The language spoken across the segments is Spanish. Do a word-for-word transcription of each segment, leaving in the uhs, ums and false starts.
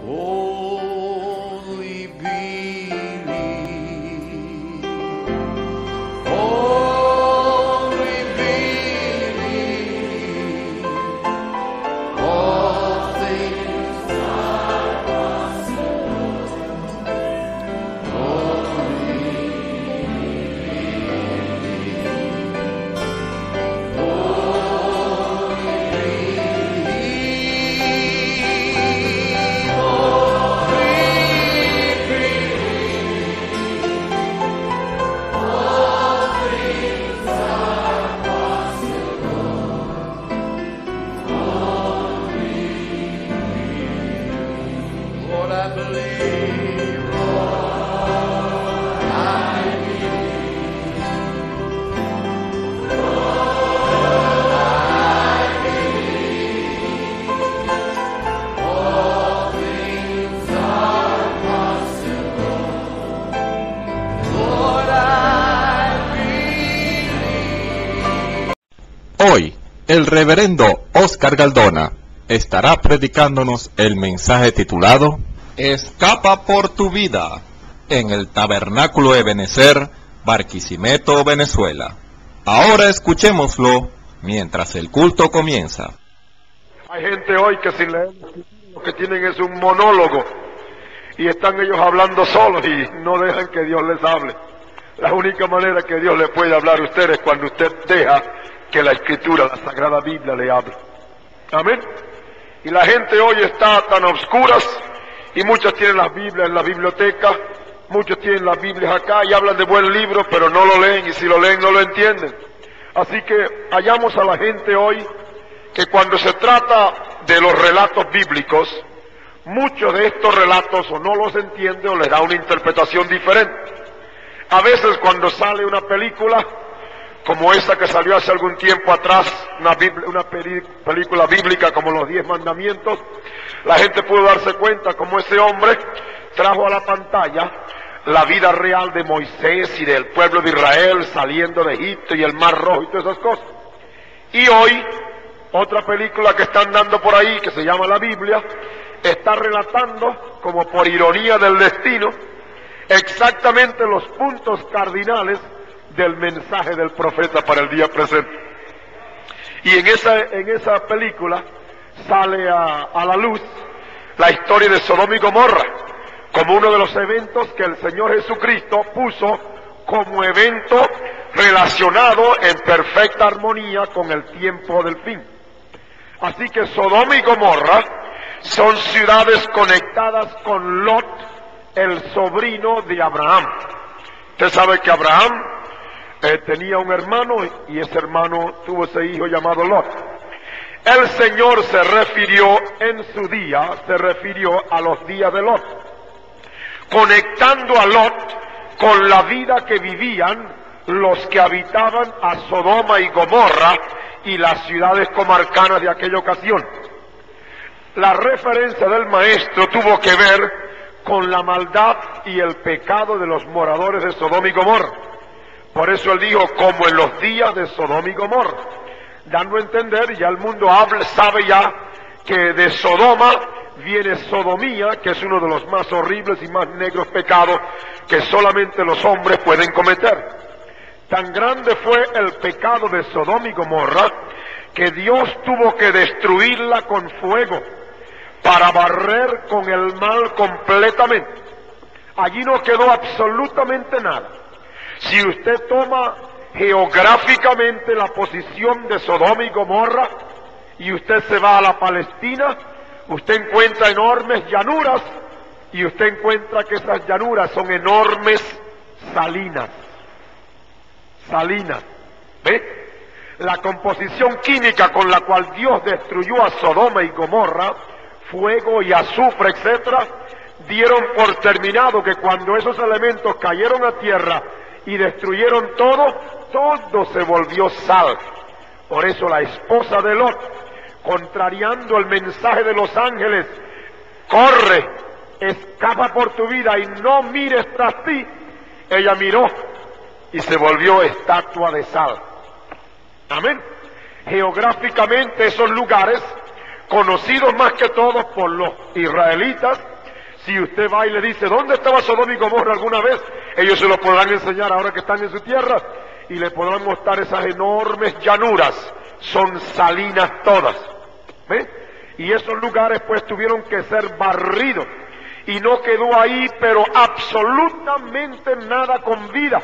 Only believe, only believe, all things are possible. Only believe, only Lord, I believe, Lord, I believe, Lord, I believe, all things are possible. Lord, I believe. Hoy, el reverendo Oscar Galdona estará predicándonos el mensaje titulado Escapa por tu vida, en el Tabernáculo Ebenezer, Barquisimeto, Venezuela. Ahora escuchémoslo mientras el culto comienza. Hay gente hoy que sin leer lo que tienen es un monólogo y están ellos hablando solos y no dejan que Dios les hable. La única manera que Dios le puede hablar a ustedes es cuando usted deja que la Escritura, la Sagrada Biblia, le hable. Amén. Y la gente hoy está tan a oscuras y muchos tienen las Biblias en la biblioteca, muchos tienen las Biblias acá y hablan de buen libro, pero no lo leen y si lo leen no lo entienden. Así que hallamos a la gente hoy que cuando se trata de los relatos bíblicos, muchos de estos relatos o no los entiende o les da una interpretación diferente. A veces cuando sale una película, como esa que salió hace algún tiempo atrás, una, biblia, una peli, película bíblica como Los Diez Mandamientos, la gente pudo darse cuenta como ese hombre trajo a la pantalla la vida real de Moisés y del pueblo de Israel saliendo de Egipto y el Mar Rojo y todas esas cosas. Y hoy, otra película que están dando por ahí, que se llama La Biblia, está relatando, como por ironía del destino, exactamente los puntos cardinales del mensaje del profeta para el día presente. Y en esa, en esa película sale a, a la luz la historia de Sodoma y Gomorra, como uno de los eventos que el Señor Jesucristo puso como evento relacionado en perfecta armonía con el tiempo del fin. Así que Sodoma y Gomorra son ciudades conectadas con Lot, el sobrino de Abraham. Usted sabe que Abraham eh, tenía un hermano y ese hermano tuvo ese hijo llamado Lot. El Señor se refirió en su día, se refirió a los días de Lot, conectando a Lot con la vida que vivían los que habitaban a Sodoma y Gomorra y las ciudades comarcanas de aquella ocasión. La referencia del maestro tuvo que ver con la maldad y el pecado de los moradores de Sodoma y Gomorra. Por eso él dijo, como en los días de Sodoma y Gomorra, dando a entender, y ya el mundo habla, sabe ya que de Sodoma viene sodomía, que es uno de los más horribles y más negros pecados que solamente los hombres pueden cometer. Tan grande fue el pecado de Sodoma y Gomorra que Dios tuvo que destruirla con fuego para barrer con el mal completamente. Allí no quedó absolutamente nada. Si usted toma geográficamente la posición de Sodoma y Gomorra y usted se va a la Palestina, usted encuentra enormes llanuras y usted encuentra que esas llanuras son enormes salinas. Salinas. ¿Ve? La composición química con la cual Dios destruyó a Sodoma y Gomorra, fuego y azufre, etcétera, dieron por terminado que cuando esos elementos cayeron a tierra y destruyeron todo, todo se volvió sal. Por eso la esposa de Lot, contrariando el mensaje de los ángeles, corre, escapa por tu vida y no mires tras ti, ella miró y se volvió estatua de sal. Amén. Geográficamente esos lugares, conocidos más que todos por los israelitas, Si usted va y le dice, ¿dónde estaba Sodoma y Gomorra alguna vez? Ellos se lo podrán enseñar ahora que están en su tierra y le podrán mostrar esas enormes llanuras. Son salinas todas. ¿Ve? Y esos lugares pues tuvieron que ser barridos. Y no quedó ahí, pero absolutamente nada con vida.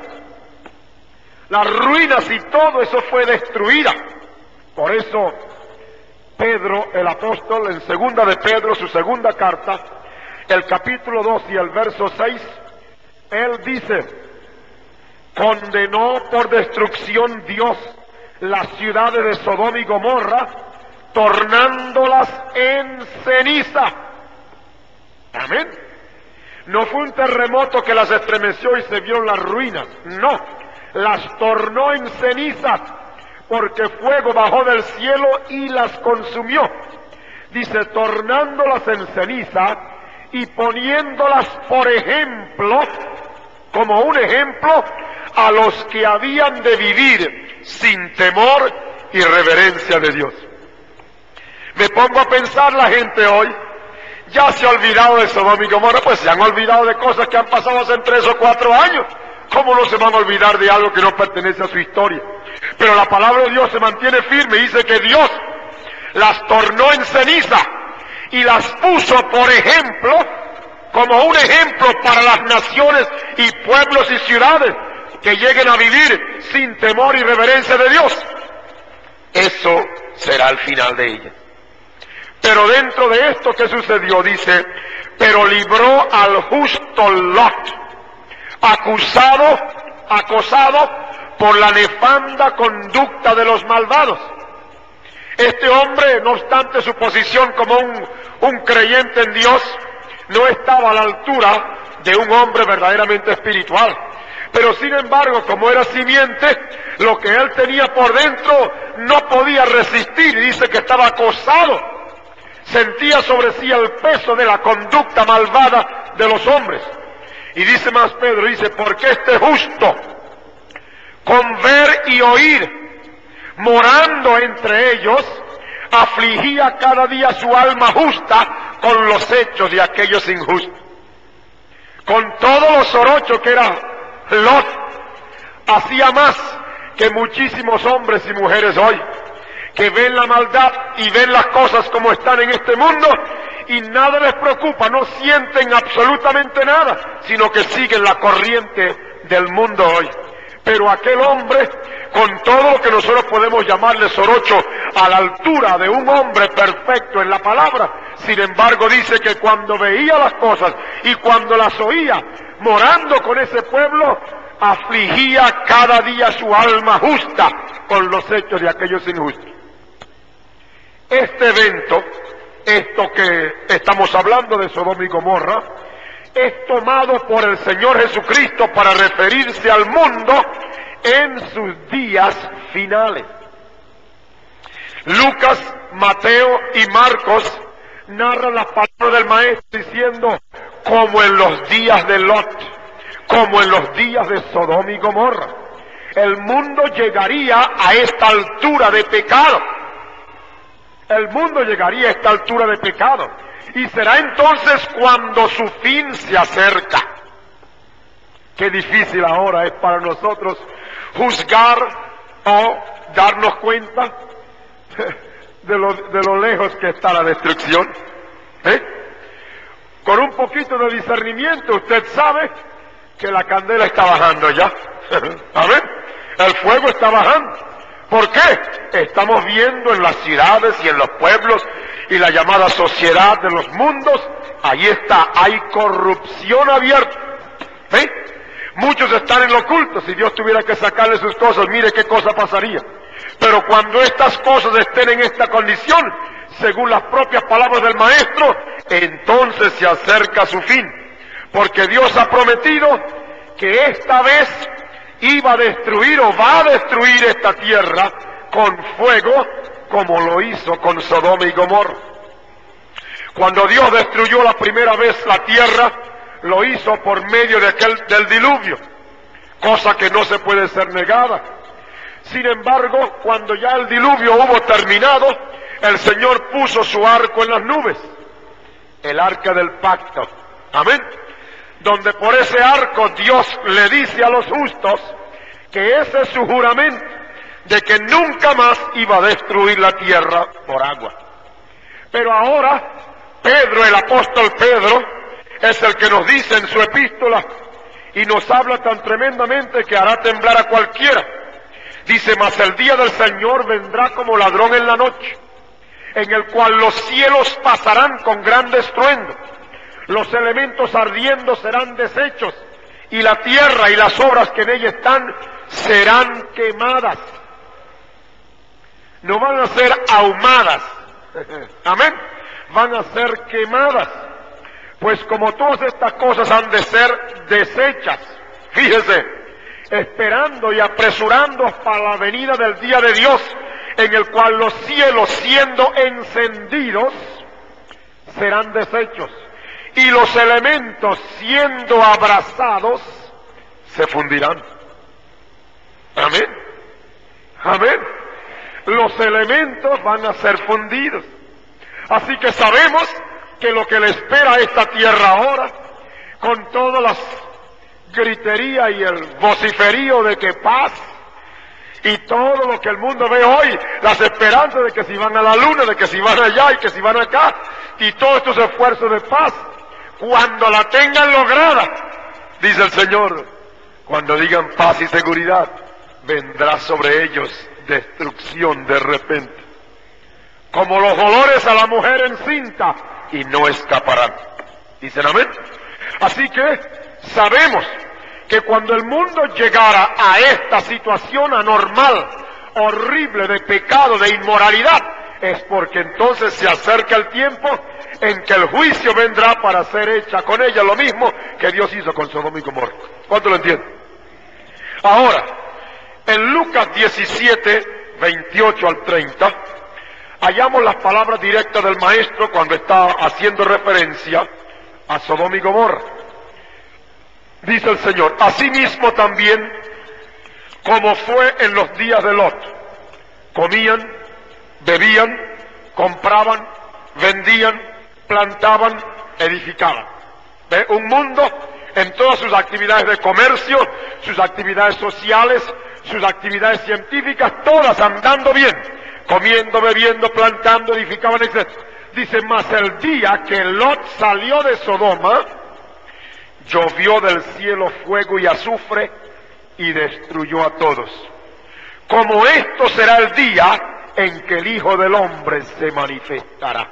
Las ruinas y todo eso fue destruida. Por eso Pedro, el apóstol, en segunda de Pedro, su segunda carta, el capítulo dos y el verso seis, él dice, condenó por destrucción Dios las ciudades de Sodoma y Gomorra, tornándolas en ceniza. Amén. No fue un terremoto que las estremeció y se vieron las ruinas, no, las tornó en cenizas, porque fuego bajó del cielo y las consumió. Dice, tornándolas en ceniza y poniéndolas por ejemplo, como un ejemplo, a los que habían de vivir sin temor y reverencia de Dios. Me pongo a pensar, la gente hoy ya se ha olvidado de Sodoma y Gomorra, pues se han olvidado de cosas que han pasado hace tres o cuatro años. ¿Cómo no se van a olvidar de algo que no pertenece a su historia? Pero la palabra de Dios se mantiene firme y dice que Dios las tornó en ceniza y las puso por ejemplo, como un ejemplo para las naciones y pueblos y ciudades que lleguen a vivir sin temor y reverencia de Dios. Eso será el final de ellas. Pero dentro de esto, ¿qué sucedió? Dice, pero libró al justo Lot, acusado, acosado por la nefanda conducta de los malvados. Este hombre, no obstante su posición como un, un creyente en Dios, no estaba a la altura de un hombre verdaderamente espiritual. Pero sin embargo, como era simiente, lo que él tenía por dentro no podía resistir, y dice que estaba acosado. Sentía sobre sí el peso de la conducta malvada de los hombres. Y dice más Pedro, dice, porque este justo, con ver y oír, morando entre ellos, afligía cada día su alma justa con los hechos de aquellos injustos. Con todos los sorochos que era Lot, hacía más que muchísimos hombres y mujeres hoy, que ven la maldad y ven las cosas como están en este mundo y nada les preocupa, no sienten absolutamente nada, sino que siguen la corriente del mundo hoy. Pero aquel hombre, con todo lo que nosotros podemos llamarle sorocho, a la altura de un hombre perfecto en la palabra, sin embargo dice que cuando veía las cosas y cuando las oía, morando con ese pueblo, afligía cada día su alma justa con los hechos de aquellos injustos. Este evento, esto que estamos hablando de Sodoma y Gomorra, es tomado por el Señor Jesucristo para referirse al mundo en sus días finales. Lucas, Mateo y Marcos narran las palabras del Maestro diciendo, como en los días de Lot, como en los días de Sodoma y Gomorra. El mundo llegaría a esta altura de pecado. El mundo llegaría a esta altura de pecado. Y será entonces cuando su fin se acerca. Qué difícil ahora es para nosotros juzgar o darnos cuenta de lo, de lo lejos que está la destrucción. ¿Eh? Con un poquito de discernimiento usted sabe que la candela está bajando ya. ¿Amén? El fuego está bajando. ¿Por qué? Estamos viendo en las ciudades y en los pueblos y la llamada sociedad de los mundos, ahí está, hay corrupción abierta. ¿Eh? Muchos están en lo oculto, si Dios tuviera que sacarle sus cosas, mire qué cosa pasaría. Pero cuando estas cosas estén en esta condición, según las propias palabras del Maestro, entonces se acerca su fin. Porque Dios ha prometido que esta vez iba a destruir o va a destruir esta tierra con fuego, como lo hizo con Sodoma y Gomorra. Cuando Dios destruyó la primera vez la tierra, lo hizo por medio de aquel, del diluvio, cosa que no se puede ser negada. Sin embargo, cuando ya el diluvio hubo terminado, el Señor puso su arco en las nubes, el arca del pacto, Amén. Donde por ese arco Dios le dice a los justos que ese es su juramento, de que nunca más iba a destruir la tierra por agua. Pero ahora, Pedro, el apóstol Pedro, es el que nos dice en su epístola, y nos habla tan tremendamente que hará temblar a cualquiera. Dice, mas el día del Señor vendrá como ladrón en la noche, en el cual los cielos pasarán con gran estruendo, los elementos ardiendo serán deshechos, y la tierra y las obras que en ella están serán quemadas. No van a ser ahumadas, amén, van a ser quemadas, pues como todas estas cosas han de ser deshechas, fíjese, esperando y apresurando para la venida del día de Dios, en el cual los cielos siendo encendidos serán deshechos, y los elementos siendo abrasados se fundirán. Amén, amén. Los elementos van a ser fundidos. Así que sabemos que lo que le espera a esta tierra ahora, con todas las griterías y el vociferío de que paz, y todo lo que el mundo ve hoy, las esperanzas de que si van a la luna, de que si van allá y que si van acá, y todos estos esfuerzos de paz, cuando la tengan lograda, dice el Señor, cuando digan paz y seguridad, vendrá sobre ellos destrucción de repente, como los dolores a la mujer encinta, y no escaparán. ¿Dicen amén? Así que sabemos que cuando el mundo llegara a esta situación anormal, horrible, de pecado, de inmoralidad, es porque entonces se acerca el tiempo en que el juicio vendrá para ser hecha con ella lo mismo que Dios hizo con Sodoma y Gomorra. ¿Cuánto lo entienden? Ahora, en Lucas diecisiete, veintiocho al treinta, hallamos las palabras directas del maestro cuando está haciendo referencia a Sodoma y Gomorra. Dice el Señor, asimismo también como fue en los días de Lot, comían, bebían, compraban, vendían, plantaban, edificaban. ¿Ve? Un mundo en todas sus actividades de comercio, sus actividades sociales, sus actividades científicas, todas andando bien, comiendo, bebiendo, plantando, edificaban, etcétera. Dice, mas el día que Lot salió de Sodoma, llovió del cielo fuego y azufre y destruyó a todos. Como esto será el día en que el Hijo del Hombre se manifestará.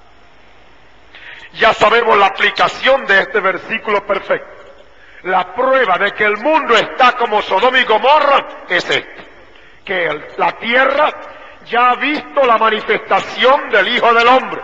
Ya sabemos la aplicación de este versículo perfecto. La prueba de que el mundo está como Sodoma y Gomorra es esta, que el, la tierra ya ha visto la manifestación del Hijo del Hombre.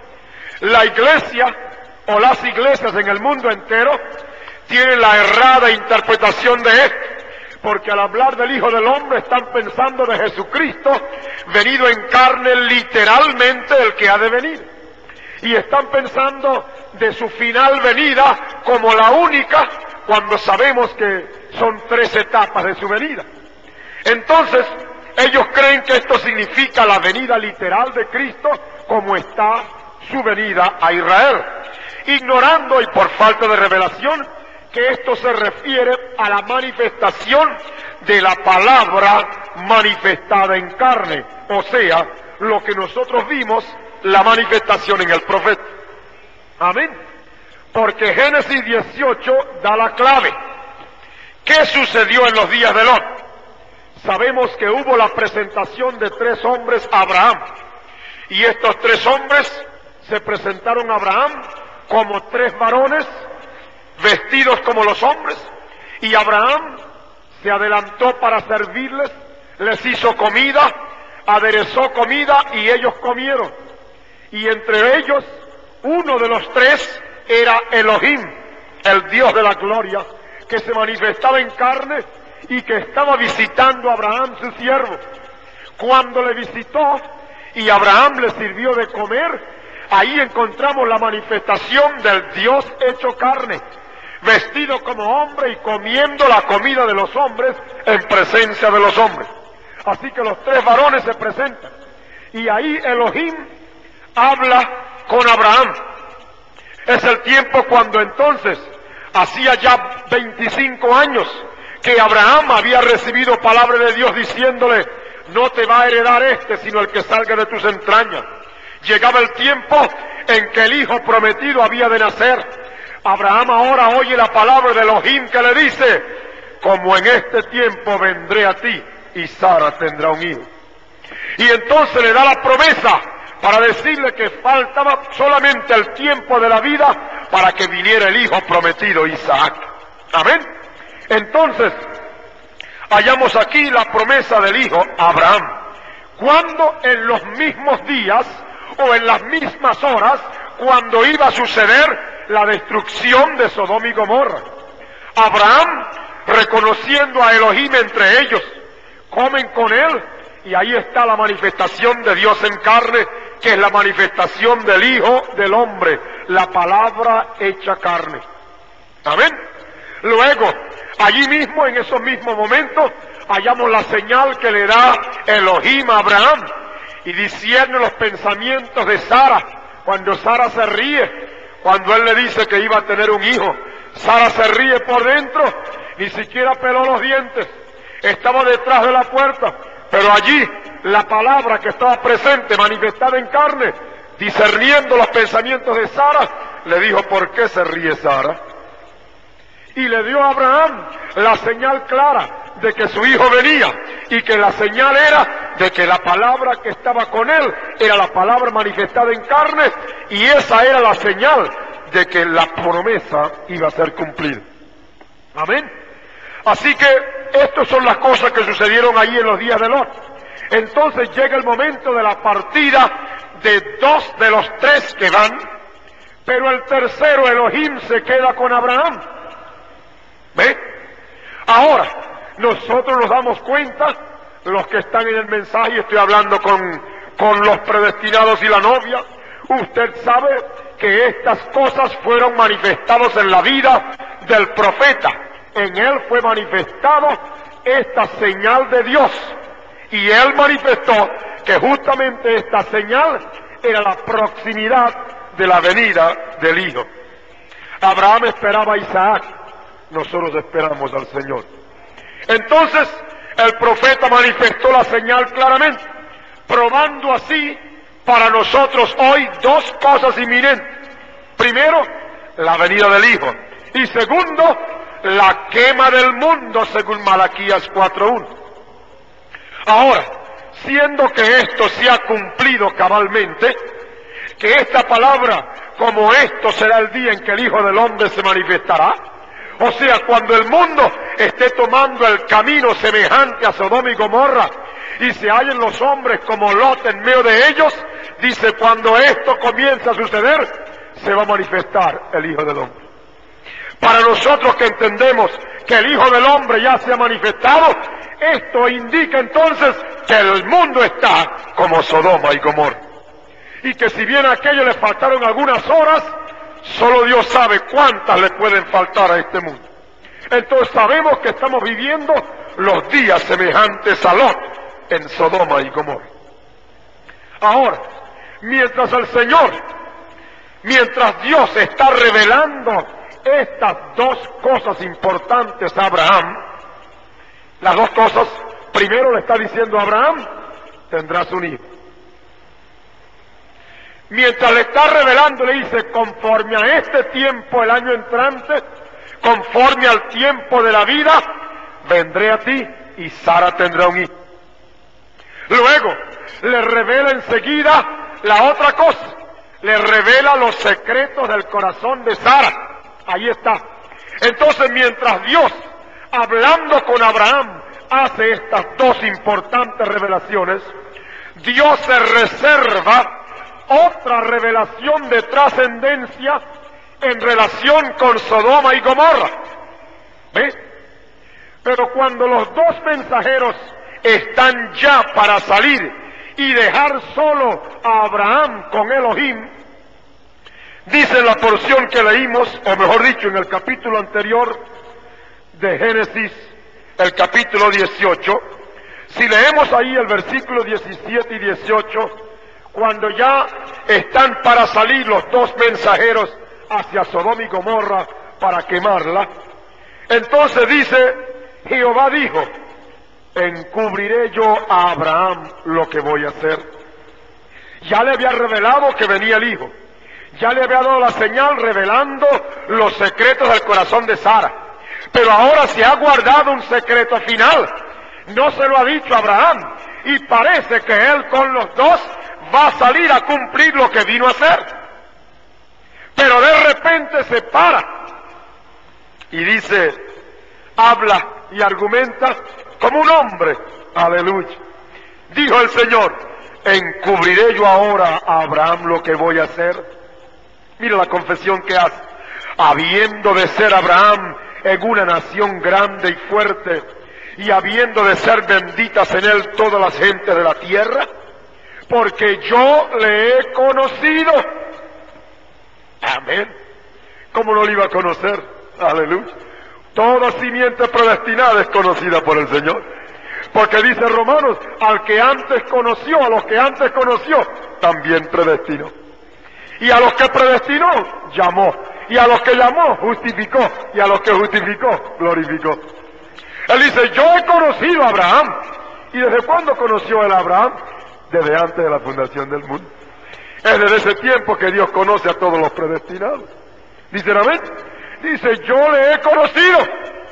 La iglesia o las iglesias en el mundo entero tienen la errada interpretación de esto, porque al hablar del Hijo del Hombre están pensando de Jesucristo venido en carne, literalmente el que ha de venir, y están pensando de su final venida como la única, cuando sabemos que son tres etapas de su venida. Entonces ellos creen que esto significa la venida literal de Cristo, como está su venida a Israel, ignorando y por falta de revelación que esto se refiere a la manifestación de la palabra manifestada en carne, o sea, lo que nosotros vimos, la manifestación en el profeta. Amén. Porque Génesis dieciocho da la clave. ¿Qué sucedió en los días de Lot? Sabemos que hubo la presentación de tres hombres a Abraham, y estos tres hombres se presentaron a Abraham como tres varones vestidos como los hombres, y Abraham se adelantó para servirles, les hizo comida, aderezó comida y ellos comieron. Y entre ellos, uno de los tres era Elohim, el Dios de la gloria, que se manifestaba en carne y que estaba visitando a Abraham, su siervo. Cuando le visitó y Abraham le sirvió de comer, ahí encontramos la manifestación del Dios hecho carne, vestido como hombre y comiendo la comida de los hombres en presencia de los hombres. Así que los tres varones se presentan, y ahí Elohim habla con Abraham. Es el tiempo cuando entonces, hacía ya veinticinco años, que Abraham había recibido palabra de Dios diciéndole, no te va a heredar este, sino el que salga de tus entrañas. Llegaba el tiempo en que el hijo prometido había de nacer. Abraham ahora oye la palabra de Elohim que le dice, como en este tiempo vendré a ti y Sara tendrá un hijo. Y entonces le da la promesa para decirle que faltaba solamente el tiempo de la vida para que viniera el hijo prometido Isaac. Amén. Entonces, hallamos aquí la promesa del hijo Abraham. Cuando en los mismos días o en las mismas horas, cuando iba a suceder la destrucción de Sodoma y Gomorra. Abraham, reconociendo a Elohim entre ellos, comen con él, y ahí está la manifestación de Dios en carne, que es la manifestación del Hijo del Hombre, la palabra hecha carne. Amén. Luego, allí mismo, en esos mismos momentos, hallamos la señal que le da Elohim a Abraham, y discierne los pensamientos de Sara, cuando Sara se ríe, cuando él le dice que iba a tener un hijo. Sara se ríe por dentro, ni siquiera peló los dientes, estaba detrás de la puerta, pero allí la palabra que estaba presente, manifestada en carne, discerniendo los pensamientos de Sara, le dijo, ¿por qué se ríe Sara? Y le dio a Abraham la señal clara de que su hijo venía, y que la señal era de que la palabra que estaba con él era la palabra manifestada en carne, y esa era la señal de que la promesa iba a ser cumplida. Amén. Así que estas son las cosas que sucedieron ahí en los días de Lot. Entonces llega el momento de la partida de dos de los tres que van, pero el tercero, Elohim, se queda con Abraham. ¿Ve? Ahora, nosotros nos damos cuenta, los que están en el mensaje, estoy hablando con, con los predestinados y la novia, usted sabe que estas cosas fueron manifestadas en la vida del profeta. En él fue manifestado esta señal de Dios, y él manifestó que justamente esta señal era la proximidad de la venida del Hijo. Abraham esperaba a Isaac, nosotros esperamos al Señor. Entonces el profeta manifestó la señal claramente, probando así para nosotros hoy dos cosas inminentes. Primero, la venida del Hijo, y segundo, la quema del mundo, según Malaquías cuatro uno. Ahora, siendo que esto se ha cumplido cabalmente, que esta palabra, como esto será el día en que el Hijo del Hombre se manifestará, o sea, cuando el mundo esté tomando el camino semejante a Sodoma y Gomorra, y se hallen los hombres como Lot en medio de ellos, dice, cuando esto comience a suceder, se va a manifestar el Hijo del Hombre. Para nosotros que entendemos que el Hijo del Hombre ya se ha manifestado, esto indica entonces que el mundo está como Sodoma y Gomorra. Y que si bien a aquello le faltaron algunas horas, solo Dios sabe cuántas le pueden faltar a este mundo. Entonces sabemos que estamos viviendo los días semejantes a Lot en Sodoma y Gomorra. Ahora, mientras el Señor, mientras Dios está revelando estas dos cosas importantes a Abraham, las dos cosas, primero le está diciendo a Abraham, tendrás un hijo. Mientras le está revelando, le dice, conforme a este tiempo, el año entrante, conforme al tiempo de la vida, vendré a ti y Sara tendrá un hijo. Luego, le revela enseguida la otra cosa, le revela los secretos del corazón de Sara. Ahí está. Entonces, mientras Dios, hablando con Abraham, hace estas dos importantes revelaciones, Dios se reserva otra revelación de trascendencia en relación con Sodoma y Gomorra. ¿Ves? Pero cuando los dos mensajeros están ya para salir y dejar solo a Abraham con Elohim, dice la porción que leímos, o mejor dicho, en el capítulo anterior de Génesis, el capítulo dieciocho, si leemos ahí el versículo diecisiete y dieciocho, cuando ya están para salir los dos mensajeros hacia Sodoma y Gomorra para quemarla. Entonces dice, Jehová dijo, encubriré yo a Abraham lo que voy a hacer. Ya le había revelado que venía el hijo. Ya le había dado la señal revelando los secretos del corazón de Sara. Pero ahora se ha guardado un secreto final. No se lo ha dicho a Abraham. Y parece que él con los dos va a salir a cumplir lo que vino a hacer. Pero de repente se para y dice, habla y argumenta como un hombre. Aleluya. Dijo el Señor, encubriré yo ahora a Abraham lo que voy a hacer. Mira la confesión que hace. Habiendo de ser Abraham en una nación grande y fuerte, y habiendo de ser benditas en él todas las gentes de la tierra, porque yo le he conocido. Amén. ¿Cómo no le iba a conocer? Aleluya. Toda simiente predestinada es conocida por el Señor. Porque dice Romanos, al que antes conoció, a los que antes conoció, también predestinó. Y a los que predestinó, llamó. Y a los que llamó, justificó. Y a los que justificó, glorificó. Él dice, yo he conocido a Abraham. ¿Y desde cuándo conoció el Abraham? Desde antes de la fundación del mundo. Es desde ese tiempo que Dios conoce a todos los predestinados. Dice, amén. Dice, yo le he conocido.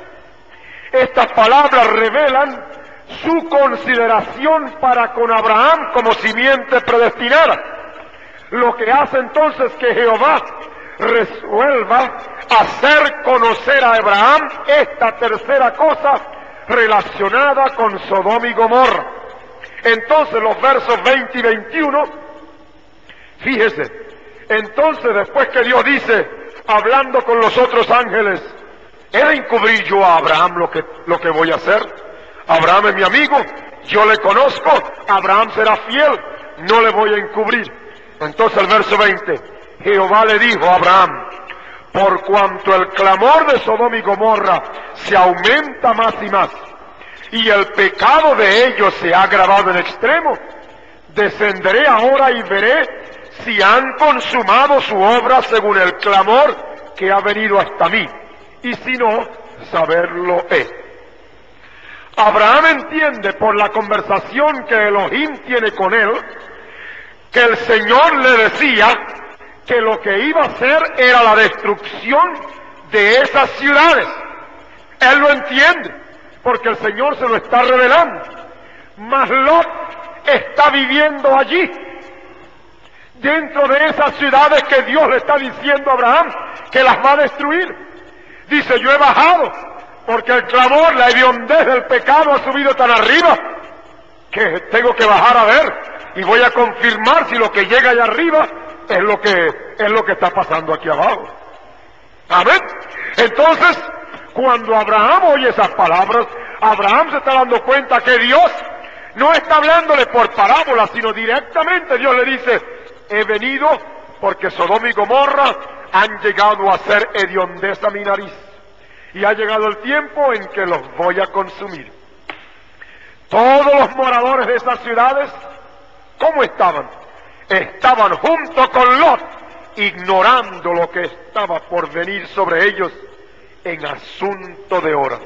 Estas palabras revelan su consideración para con Abraham como simiente predestinada. Lo que hace entonces que Jehová resuelva hacer conocer a Abraham esta tercera cosa relacionada con Sodoma y Gomorra. Entonces los versos veinte y veintiuno, fíjese, entonces después que Dios dice, hablando con los otros ángeles, he de encubrir yo a Abraham lo que, lo que voy a hacer. Abraham es mi amigo, yo le conozco, Abraham será fiel, no le voy a encubrir. Entonces el verso veinte, Jehová le dijo a Abraham, por cuanto el clamor de Sodoma y Gomorra se aumenta más y más, y el pecado de ellos se ha agravado en extremo, descenderé ahora y veré si han consumado su obra según el clamor que ha venido hasta mí, y si no, saberlo he. Abraham entiende por la conversación que Elohim tiene con él, que el Señor le decía que lo que iba a hacer era la destrucción de esas ciudades. Él lo entiende, porque el Señor se lo está revelando. Mas Lot está viviendo allí, dentro de esas ciudades que Dios le está diciendo a Abraham que las va a destruir. Dice, yo he bajado, porque el clamor, la hediondez del pecado ha subido tan arriba, que tengo que bajar a ver, y voy a confirmar si lo que llega allá arriba es lo que, es lo que está pasando aquí abajo. Amén. Entonces, cuando Abraham oye esas palabras, Abraham se está dando cuenta que Dios no está hablándole por parábolas, sino directamente Dios le dice, he venido porque Sodoma y Gomorra han llegado a ser hediondez a mi nariz, y ha llegado el tiempo en que los voy a consumir. Todos los moradores de esas ciudades, ¿cómo estaban? Estaban junto con Lot, ignorando lo que estaba por venir sobre ellos en asunto de horas.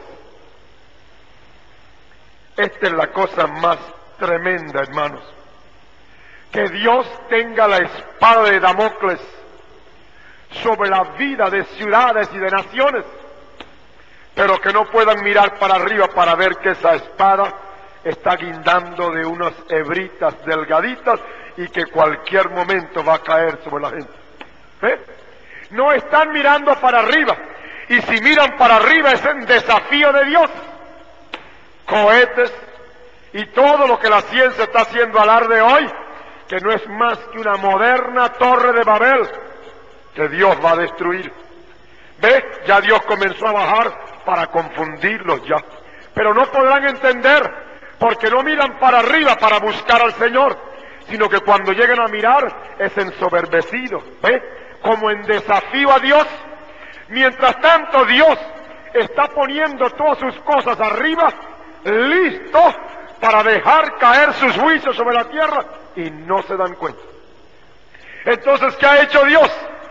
Esta es la cosa más tremenda, hermanos. Que Dios tenga la espada de Damocles sobre la vida de ciudades y de naciones, pero que no puedan mirar para arriba para ver que esa espada está guindando de unas hebritas delgaditas y que cualquier momento va a caer sobre la gente. ¿Eh? No están mirando para arriba, y si miran para arriba es un desafío de Dios. Cohetes y todo lo que la ciencia está haciendo alarde hoy, que no es más que una moderna torre de Babel que Dios va a destruir. ¿Ve? Ya Dios comenzó a bajar para confundirlos ya, pero no podrán entender, porque no miran para arriba para buscar al Señor, sino que cuando lleguen a mirar es ensoberbecido, ¿ve? Como en desafío a Dios. Mientras tanto Dios está poniendo todas sus cosas arriba, listo para dejar caer sus juicios sobre la tierra, y no se dan cuenta. Entonces, ¿qué ha hecho Dios?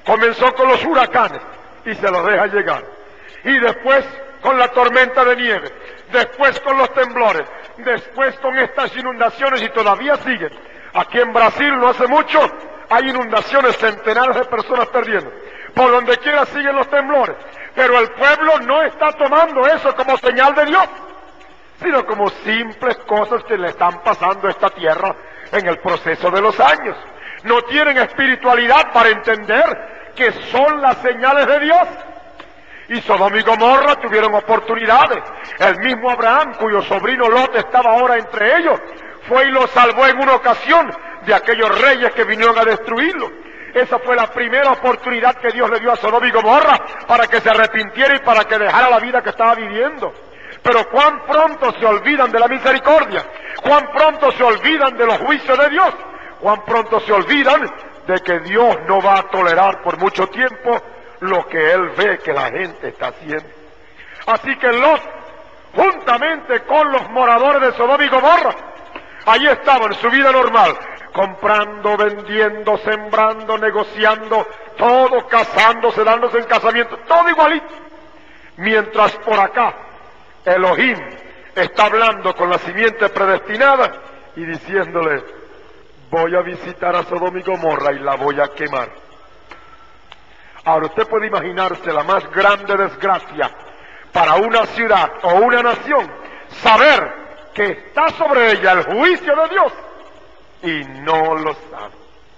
Comenzó con los huracanes y se los deja llegar. Y después con la tormenta de nieve, después con los temblores, después con estas inundaciones y todavía siguen. Aquí en Brasil no hace mucho hay inundaciones, centenares de personas perdiendo. Por donde quiera siguen los temblores. Pero el pueblo no está tomando eso como señal de Dios, sino como simples cosas que le están pasando a esta tierra en el proceso de los años. No tienen espiritualidad para entender que son las señales de Dios. Y Sodoma y Gomorra tuvieron oportunidades. El mismo Abraham, cuyo sobrino Lot estaba ahora entre ellos, fue y lo salvó en una ocasión de aquellos reyes que vinieron a destruirlo. Esa fue la primera oportunidad que Dios le dio a Sodoma y Gomorra para que se arrepintiera y para que dejara la vida que estaba viviendo. Pero cuán pronto se olvidan de la misericordia, cuán pronto se olvidan de los juicios de Dios, cuán pronto se olvidan de que Dios no va a tolerar por mucho tiempo lo que Él ve que la gente está haciendo. Así que Lot, juntamente con los moradores de Sodoma y Gomorra, allí estaban en su vida normal, comprando, vendiendo, sembrando, negociando, todo casándose, dándose en casamiento, todo igualito. Mientras por acá, Elohim está hablando con la simiente predestinada y diciéndole, voy a visitar a Sodoma y Gomorra y la voy a quemar. Ahora usted puede imaginarse la más grande desgracia para una ciudad o una nación, saber que está sobre ella el juicio de Dios y no lo sabe.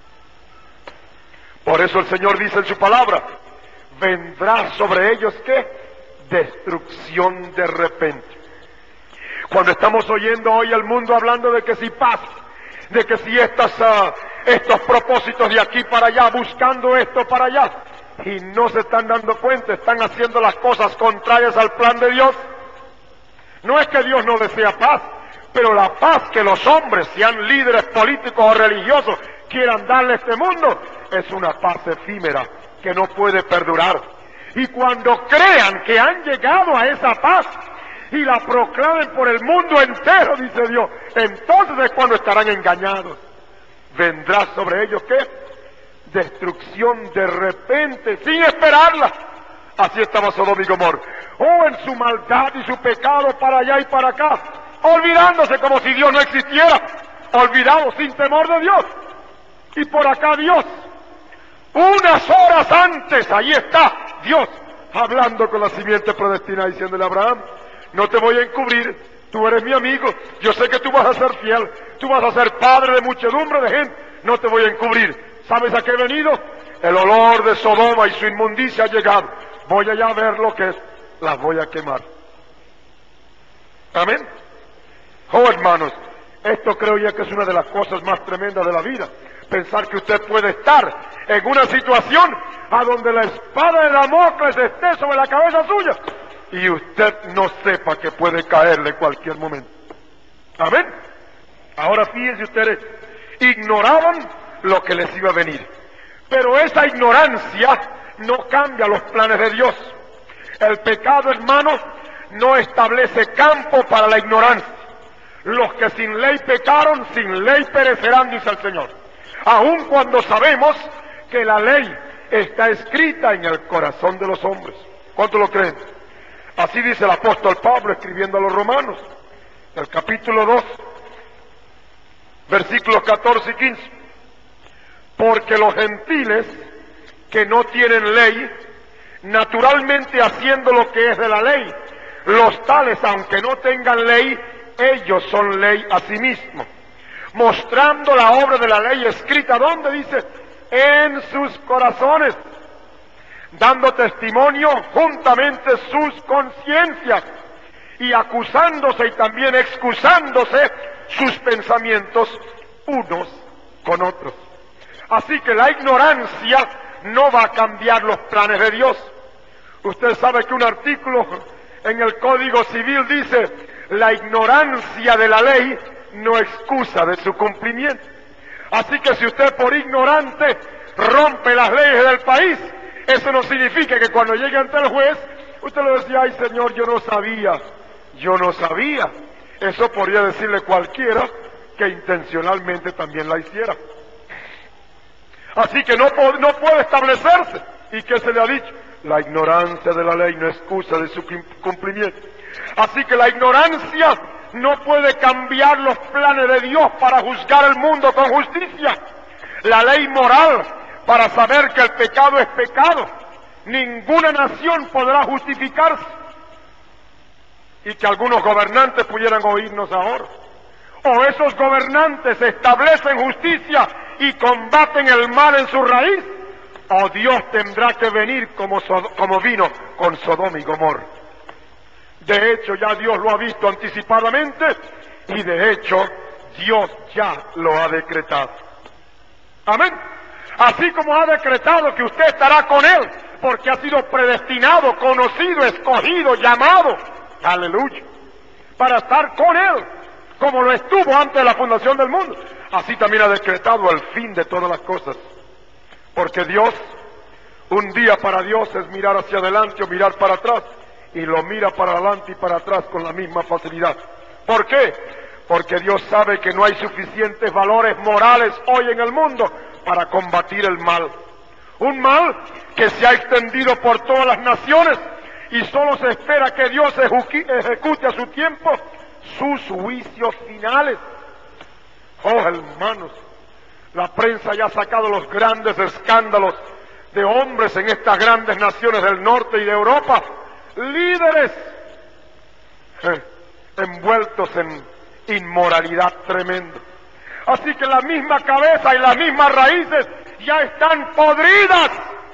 Por eso el Señor dice en su palabra, vendrá sobre ellos ¿qué? Destrucción de repente. Cuando estamos oyendo hoy al mundo hablando de que si paz, de que si estas, uh, estos propósitos de aquí para allá, buscando esto para allá, y no se están dando cuenta, están haciendo las cosas contrarias al plan de Dios. No es que Dios no desea paz, pero la paz que los hombres, sean líderes políticos o religiosos, quieran darle a este mundo, es una paz efímera que no puede perdurar. Y cuando crean que han llegado a esa paz y la proclamen por el mundo entero, dice Dios, entonces es cuando estarán engañados. Vendrá sobre ellos ¿qué? Destrucción de repente, sin esperarla. Así estaba Sodoma y Gomorra. Oh, en su maldad y su pecado para allá y para acá, olvidándose como si Dios no existiera, olvidados sin temor de Dios. Y por acá Dios, unas horas antes, ahí está Dios hablando con la simiente predestinada, diciéndole a Abraham, no te voy a encubrir, tú eres mi amigo, yo sé que tú vas a ser fiel, tú vas a ser padre de muchedumbre de gente, no te voy a encubrir. ¿Sabes a qué he venido? El olor de Sodoma y su inmundicia ha llegado. Voy allá a ver lo que es. Las voy a quemar. Amén. Oh, hermanos, esto creo ya que es una de las cosas más tremendas de la vida. Pensar que usted puede estar en una situación a donde la espada de Damocles esté sobre la cabeza suya y usted no sepa que puede caerle en cualquier momento. Amén. Ahora fíjense ustedes, ignoraban lo que les iba a venir. Pero esa ignorancia no cambia los planes de Dios. El pecado, hermano, no establece campo para la ignorancia. Los que sin ley pecaron, sin ley perecerán, dice el Señor. Aun cuando sabemos que la ley está escrita en el corazón de los hombres. ¿Cuántos lo creen? Así dice el apóstol Pablo escribiendo a los romanos, el capítulo dos, versículos catorce y quince. Porque los gentiles que no tienen ley, naturalmente haciendo lo que es de la ley, los tales, aunque no tengan ley, ellos son ley a sí mismos, mostrando la obra de la ley escrita, ¿dónde dice? En sus corazones, dando testimonio juntamente sus conciencias, y acusándose y también excusándose sus pensamientos unos con otros. Así que la ignorancia no va a cambiar los planes de Dios. Usted sabe que un artículo en el Código Civil dice, la ignorancia de la ley no excusa de su cumplimiento. Así que si usted por ignorante rompe las leyes del país, eso no significa que cuando llegue ante el juez, usted le decía, ay señor, yo no sabía, yo no sabía. Eso podría decirle cualquiera que intencionalmente también la hiciera. Así que no, no puede establecerse. ¿Y qué se le ha dicho? La ignorancia de la ley no es excusa de su cumplimiento. Así que la ignorancia no puede cambiar los planes de Dios para juzgar el mundo con justicia. La ley moral para saber que el pecado es pecado. Ninguna nación podrá justificarse. Y que algunos gobernantes pudieran oírnos ahora. O esos gobernantes establecen justicia y combaten el mal en su raíz, o Dios tendrá que venir como, como vino con Sodoma y Gomorra. De hecho, ya Dios lo ha visto anticipadamente, y de hecho, Dios ya lo ha decretado. Amén. Así como ha decretado que usted estará con Él, porque ha sido predestinado, conocido, escogido, llamado, aleluya, para estar con Él, como lo estuvo antes de la fundación del mundo. Así también ha decretado el fin de todas las cosas. Porque Dios, un día para Dios es mirar hacia adelante o mirar para atrás, y lo mira para adelante y para atrás con la misma facilidad. ¿Por qué? Porque Dios sabe que no hay suficientes valores morales hoy en el mundo para combatir el mal. Un mal que se ha extendido por todas las naciones, y solo se espera que Dios ejecute a su tiempo sus juicios finales. Oh, hermanos, la prensa ya ha sacado los grandes escándalos de hombres en estas grandes naciones del norte y de Europa, líderes eh, envueltos en inmoralidad tremenda. Así que la misma cabeza y las mismas raíces ya están podridas.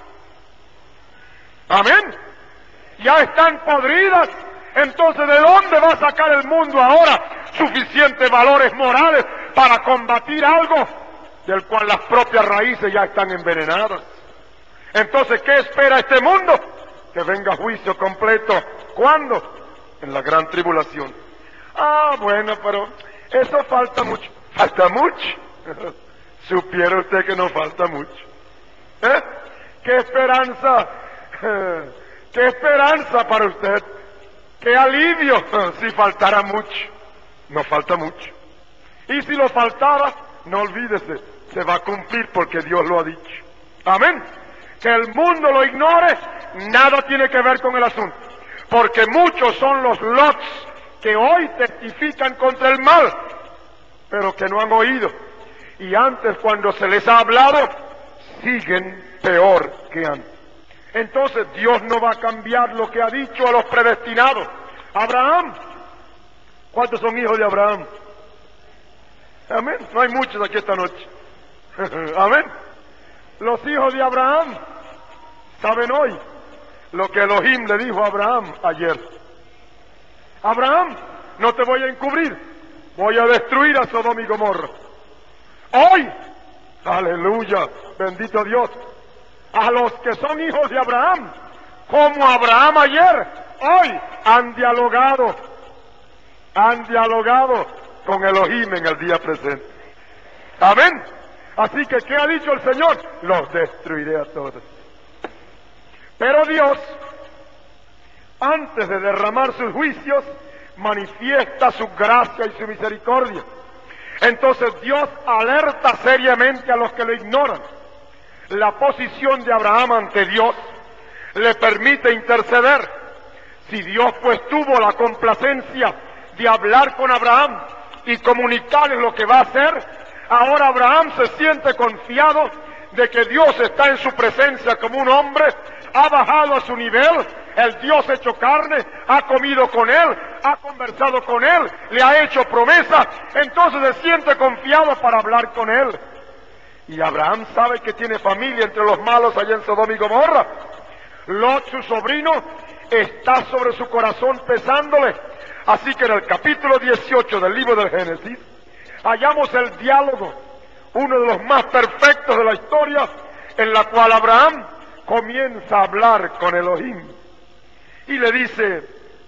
Amén. Ya están podridas. Entonces, ¿de dónde va a sacar el mundo ahora suficientes valores morales para combatir algo del cual las propias raíces ya están envenenadas? Entonces, ¿qué espera este mundo? Que venga juicio completo. ¿Cuándo? En la gran tribulación. Ah, bueno, pero eso falta mucho. ¿Falta mucho? Supiera usted que no falta mucho. ¿Eh? ¿Qué esperanza? ¿Qué esperanza para usted? ¡Qué alivio! Si faltara mucho. No falta mucho. Y si lo faltara, no olvídese, se va a cumplir porque Dios lo ha dicho. Amén. Que el mundo lo ignore, nada tiene que ver con el asunto. Porque muchos son los lots que hoy testifican contra el mal, pero que no han oído. Y antes, cuando se les ha hablado, siguen peor que antes. Entonces Dios no va a cambiar lo que ha dicho a los predestinados. Abraham, ¿cuántos son hijos de Abraham? Amén. No hay muchos aquí esta noche. Amén. Los hijos de Abraham saben hoy lo que Elohim le dijo a Abraham ayer. Abraham, no te voy a encubrir, voy a destruir a Sodoma y Gomorra. Hoy, aleluya, bendito Dios, a los que son hijos de Abraham, como Abraham ayer, hoy han dialogado, han dialogado con Elohim en el día presente. Amén. Así que, ¿qué ha dicho el Señor? Los destruiré a todos. Pero Dios, antes de derramar sus juicios, manifiesta su gracia y su misericordia. Entonces Dios alerta seriamente a los que lo ignoran. La posición de Abraham ante Dios le permite interceder. Si Dios pues tuvo la complacencia de hablar con Abraham y comunicarle lo que va a hacer, ahora Abraham se siente confiado de que Dios está en su presencia como un hombre, ha bajado a su nivel, el Dios hecho carne, ha comido con él, ha conversado con él, le ha hecho promesa, entonces se siente confiado para hablar con él. Y Abraham sabe que tiene familia entre los malos allá en Sodoma y Gomorra. Lot, su sobrino, está sobre su corazón pesándole. Así que en el capítulo dieciocho del libro del Génesis, hallamos el diálogo, uno de los más perfectos de la historia, en la cual Abraham comienza a hablar con Elohim. Y le dice,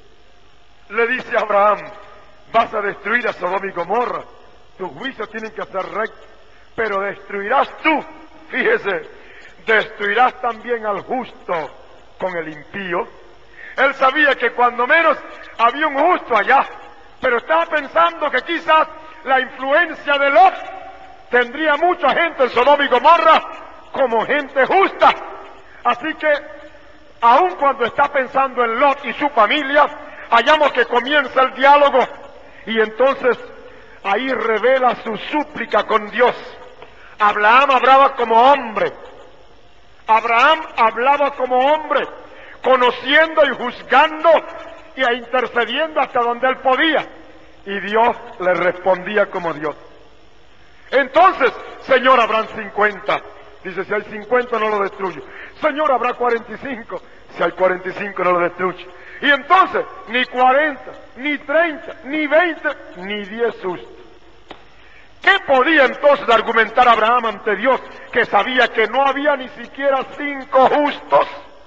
le dice a Abraham, vas a destruir a Sodoma y Gomorra, tus juicios tienen que ser rectos, pero destruirás tú, fíjese, destruirás también al justo con el impío. Él sabía que cuando menos había un justo allá, pero estaba pensando que quizás la influencia de Lot tendría mucha gente en Sodoma y Gomorra como gente justa. Así que, aun cuando está pensando en Lot y su familia, hallamos que comienza el diálogo y entonces ahí revela su súplica con Dios. Abraham hablaba como hombre. Abraham hablaba como hombre, conociendo y juzgando y intercediendo hasta donde él podía. Y Dios le respondía como Dios. Entonces, Señor, habrán cincuenta. Dice, si hay cincuenta no lo destruyo. Señor, habrá cuarenta y cinco. Si hay cuarenta y cinco no lo destruyo. Y entonces, ni cuarenta, ni treinta, ni veinte, ni diez sustos. ¿Qué podía entonces argumentar Abraham ante Dios, que sabía que no había ni siquiera cinco justos?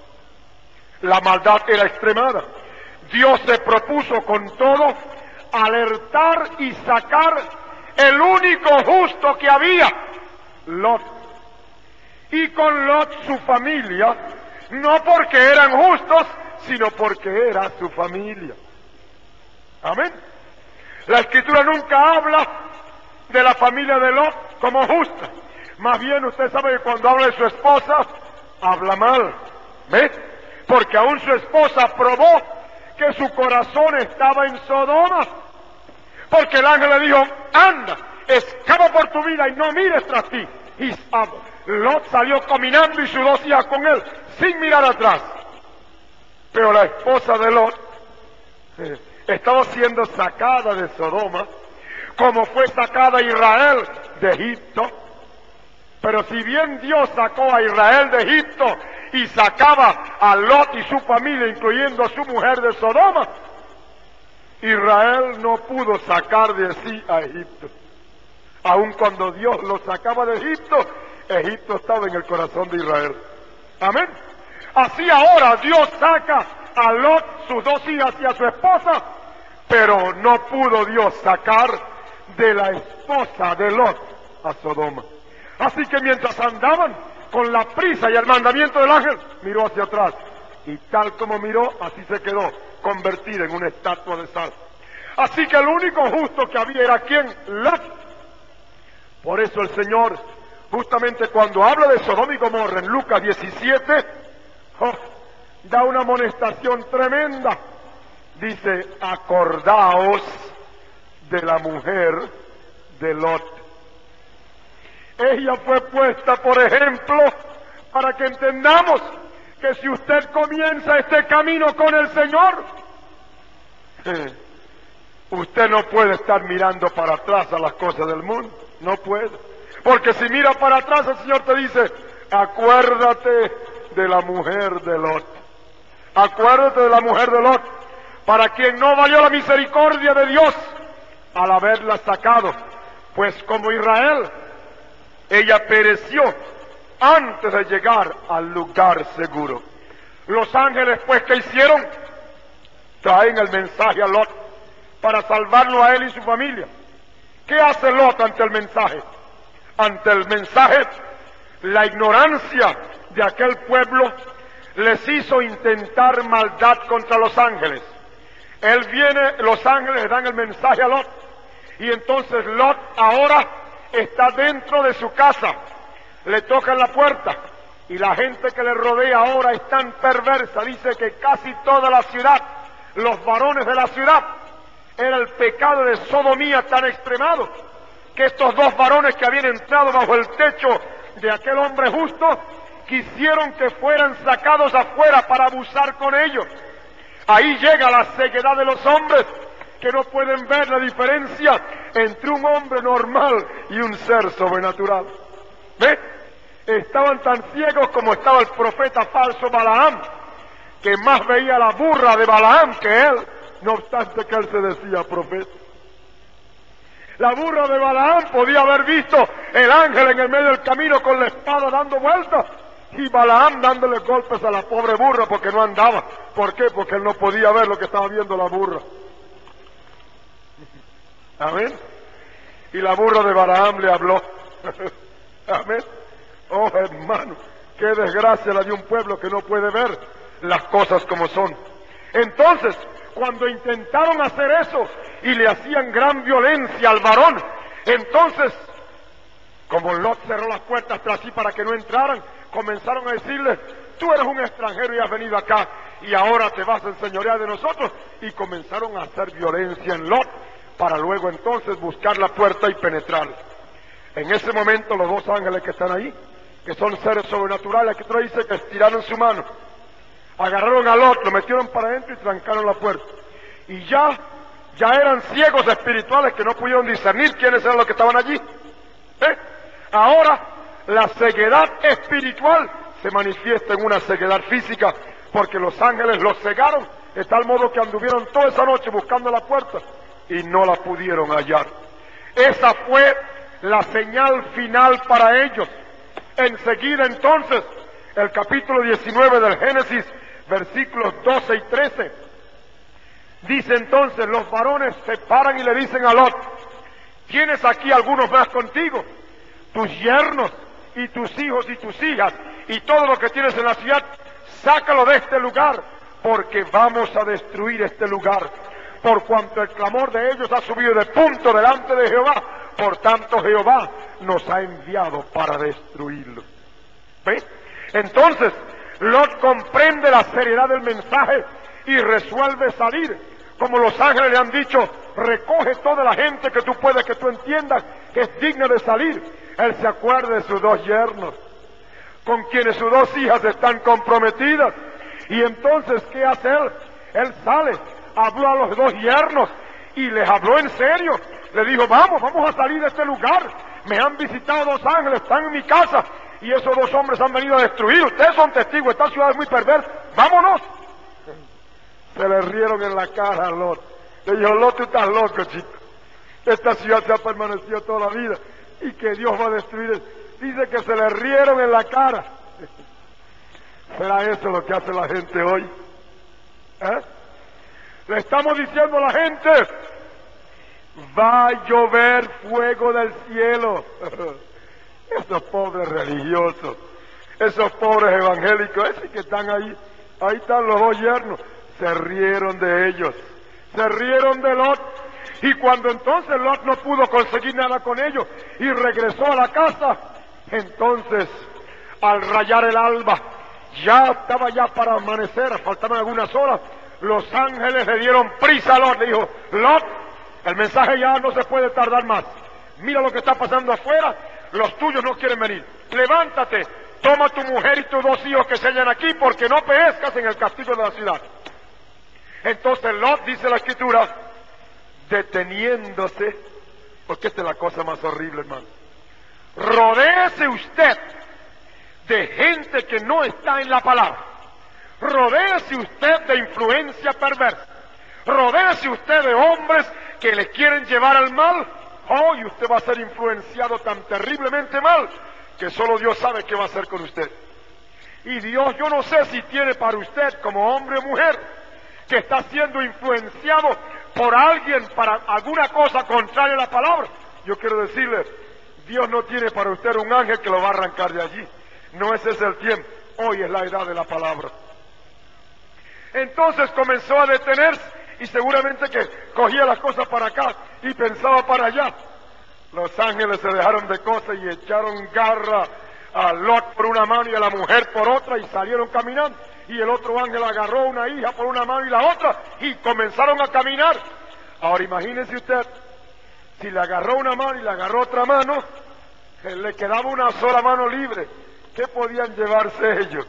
La maldad era extremada. Dios se propuso con todo alertar y sacar el único justo que había, Lot. Y con Lot su familia, no porque eran justos, sino porque era su familia. Amén. La Escritura nunca habla de la familia de Lot como justa. Más bien usted sabe que cuando habla de su esposa, habla mal. ¿Ves? Porque aún su esposa probó que su corazón estaba en Sodoma. Porque el ángel le dijo, anda, escapa por tu vida y no mires tras ti. Y Lot salió caminando y sus dos hijas con él, sin mirar atrás. Pero la esposa de Lot eh, estaba siendo sacada de Sodoma, como fue sacada Israel de Egipto. Pero si bien Dios sacó a Israel de Egipto y sacaba a Lot y su familia, incluyendo a su mujer de Sodoma, Israel no pudo sacar de sí a Egipto. Aun cuando Dios lo sacaba de Egipto, Egipto estaba en el corazón de Israel. Amén. Así ahora Dios saca a Lot, sus dos hijas y a su esposa, pero no pudo Dios sacar de la esposa de Lot a Sodoma. Así que mientras andaban con la prisa y el mandamiento del ángel, miró hacia atrás. Y tal como miró, así se quedó, convertida en una estatua de sal. Así que el único justo que había era ¿quién? Lot. Por eso el Señor, justamente cuando habla de Sodoma y Gomorra en Lucas diecisiete, oh, da una amonestación tremenda. Dice, acordaos de la mujer de Lot. Ella fue puesta, por ejemplo, para que entendamos que si usted comienza este camino con el Señor, eh, usted no puede estar mirando para atrás a las cosas del mundo. No puede. Porque si mira para atrás, el Señor te dice, acuérdate de la mujer de Lot. Acuérdate de la mujer de Lot, para quien no valió la misericordia de Dios al haberla sacado. Pues como Israel, ella pereció antes de llegar al lugar seguro. Los ángeles, pues, ¿qué hicieron? Traen el mensaje a Lot para salvarlo a él y su familia. ¿Qué hace Lot ante el mensaje? Ante el mensaje, la ignorancia de aquel pueblo les hizo intentar maldad contra los ángeles. Él viene, los ángeles le dan el mensaje a Lot, y entonces Lot ahora está dentro de su casa, le tocan la puerta, y la gente que le rodea ahora es tan perversa, dice que casi toda la ciudad, los varones de la ciudad, era el pecado de sodomía tan extremado, que estos dos varones que habían entrado bajo el techo de aquel hombre justo, quisieron que fueran sacados afuera para abusar con ellos. Ahí llega la ceguedad de los hombres, que no pueden ver la diferencia entre un hombre normal y un ser sobrenatural. ¿Ve? Estaban tan ciegos como estaba el profeta falso Balaam, que más veía la burra de Balaam que él, no obstante que él se decía profeta. La burra de Balaam podía haber visto el ángel en el medio del camino con la espada dando vueltas, y Balaam dándole golpes a la pobre burra porque no andaba. ¿Por qué? Porque él no podía ver lo que estaba viendo la burra. Amén. Y la burra de Balaam le habló. Amén. Oh, hermano, qué desgracia la de un pueblo que no puede ver las cosas como son. Entonces, cuando intentaron hacer eso y le hacían gran violencia al varón, entonces Como Lot cerró las puertas tras sí para que no entraran, comenzaron a decirle: tú eres un extranjero y has venido acá, y ahora te vas a enseñorear de nosotros. Y comenzaron a hacer violencia en Lot, para luego entonces buscar la puerta y penetrar. En ese momento los dos ángeles que están ahí, que son seres sobrenaturales, aquí dice que estiraron su mano, agarraron a Lot, lo metieron para adentro y trancaron la puerta. Y ya, ya eran ciegos espirituales que no pudieron discernir quiénes eran los que estaban allí. ¿Eh? Ahora la ceguedad espiritual se manifiesta en una ceguedad física, porque los ángeles los cegaron de tal modo que anduvieron toda esa noche buscando la puerta y no la pudieron hallar. Esa fue la señal final para ellos. Enseguida entonces, el capítulo diecinueve del Génesis, versículos doce y trece, dice entonces: los varones se paran y le dicen a Lot: ¿tienes aquí algunos más contigo? Tus yernos y tus hijos y tus hijas y todo lo que tienes en la ciudad, sácalo de este lugar, porque vamos a destruir este lugar. Por cuanto el clamor de ellos ha subido de punto delante de Jehová, por tanto Jehová nos ha enviado para destruirlo. ¿Ves? Entonces Lot comprende la seriedad del mensaje y resuelve salir. Como los ángeles le han dicho: recoge toda la gente que tú puedes, que tú entiendas que es digna de salir. Él se acuerda de sus dos yernos, con quienes sus dos hijas están comprometidas. Y entonces, ¿qué hace él? Él sale, habló a los dos yernos y les habló en serio. Le dijo: vamos, vamos a salir de este lugar. Me han visitado dos ángeles, están en mi casa, y esos dos hombres han venido a destruir. Ustedes son testigos, esta ciudad es muy perversa. ¡Vámonos! Se le rieron en la cara a Lot. Le dijo: Lot, tú estás loco, chico. Esta ciudad se ha permanecido toda la vida, y que Dios va a destruir. Dice que se le rieron en la cara. ¿Será eso lo que hace la gente hoy? ¿Eh? Le estamos diciendo a la gente: va a llover fuego del cielo. Esos pobres religiosos, esos pobres evangélicos, esos que están ahí, ahí están los dos yernos, se rieron de ellos, se rieron de Lot. Y cuando entonces Lot no pudo conseguir nada con ellos y regresó a la casa, entonces al rayar el alba, ya estaba ya para amanecer, faltaban algunas horas, los ángeles le dieron prisa a Lot. Le dijo: Lot, el mensaje ya no se puede tardar más. Mira lo que está pasando afuera, los tuyos no quieren venir. Levántate, toma tu mujer y tus dos hijos que se hallan aquí, porque no perezcas en el castigo de la ciudad. Entonces Lot, dice la Escritura, deteniéndose, porque esta es la cosa más horrible, hermano. Rodéese usted de gente que no está en la palabra. Rodéese usted de influencia perversa. Rodéese usted de hombres que le quieren llevar al mal. Oh, y usted va a ser influenciado tan terriblemente mal que solo Dios sabe qué va a hacer con usted. Y Dios, yo no sé si tiene para usted, como hombre o mujer, que está siendo influenciado por alguien para alguna cosa contraria a la palabra. Yo quiero decirle, Dios no tiene para usted un ángel que lo va a arrancar de allí. No ese es el tiempo. Hoy es la edad de la palabra. Entonces comenzó a detenerse y seguramente que cogía las cosas para acá y pensaba para allá. Los ángeles se dejaron de cosas y echaron garra a Lot por una mano y a la mujer por otra y salieron caminando. Y el otro ángel agarró una hija por una mano y la otra y comenzaron a caminar. Ahora imagínese usted, si le agarró una mano y le agarró otra mano, le quedaba una sola mano libre. ¿Qué podían llevarse ellos?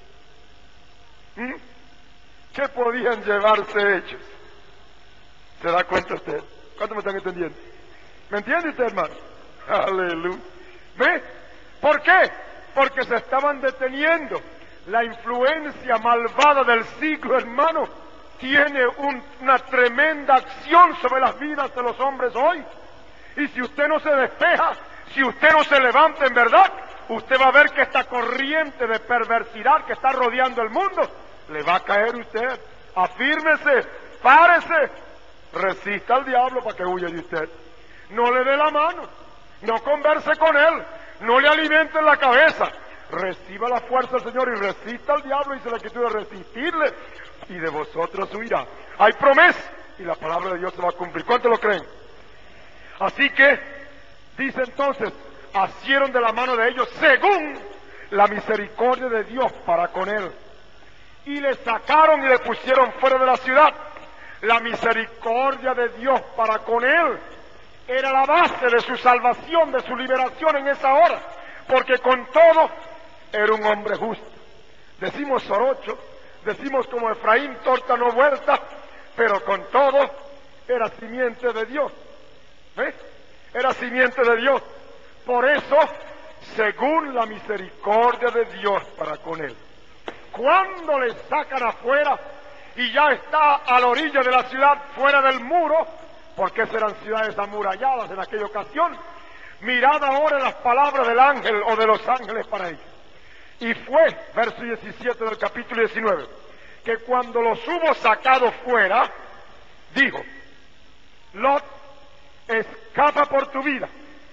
¿Mm? ¿Qué podían llevarse ellos? ¿Se da cuenta usted? ¿Cuánto me están entendiendo? ¿Me entiende usted, hermano? Aleluya. ¿Ve? ¿Por qué? Porque se estaban deteniendo. La influencia malvada del siglo, hermano, tiene un, una tremenda acción sobre las vidas de los hombres hoy. Y si usted no se despeja, si usted no se levanta en verdad, usted va a ver que esta corriente de perversidad que está rodeando el mundo le va a caer usted. Afírmese, párese, resista al diablo para que huya de usted. No le dé la mano, no converse con él, no le alimente la cabeza. Reciba la fuerza del Señor y resista al diablo, dice la Escritura, resistirle, y de vosotros huirá. Hay promesa y la palabra de Dios se va a cumplir. ¿Cuántos lo creen? Así que, dice entonces, asieron de la mano de ellos según la misericordia de Dios para con él. Y le sacaron y le pusieron fuera de la ciudad. La misericordia de Dios para con él era la base de su salvación, de su liberación en esa hora, porque con todo era un hombre justo. Decimos sorocho, decimos como Efraín, torta no vuelta, pero con todo era simiente de Dios. ¿Ves? Era simiente de Dios. Por eso, según la misericordia de Dios para con él, cuando le sacan afuera y ya está a la orilla de la ciudad, fuera del muro, porque esas eran ciudades amuralladas en aquella ocasión, mirad ahora las palabras del ángel o de los ángeles para ellos. Y fue, verso diecisiete del capítulo diecinueve, que cuando los hubo sacado fuera, dijo: Lot, escapa por tu vida,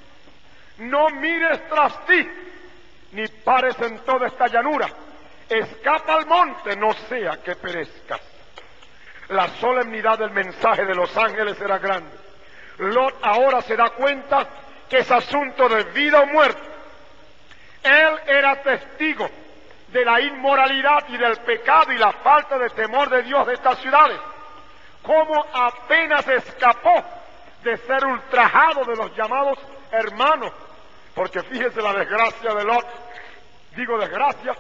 no mires tras ti, ni pares en toda esta llanura, escapa al monte, no sea que perezcas. La solemnidad del mensaje de los ángeles era grande. Lot ahora se da cuenta que es asunto de vida o muerte. Él era testigo de la inmoralidad y del pecado y la falta de temor de Dios de estas ciudades. Cómo apenas escapó de ser ultrajado de los llamados hermanos. Porque fíjese la desgracia de Lot. Digo desgracia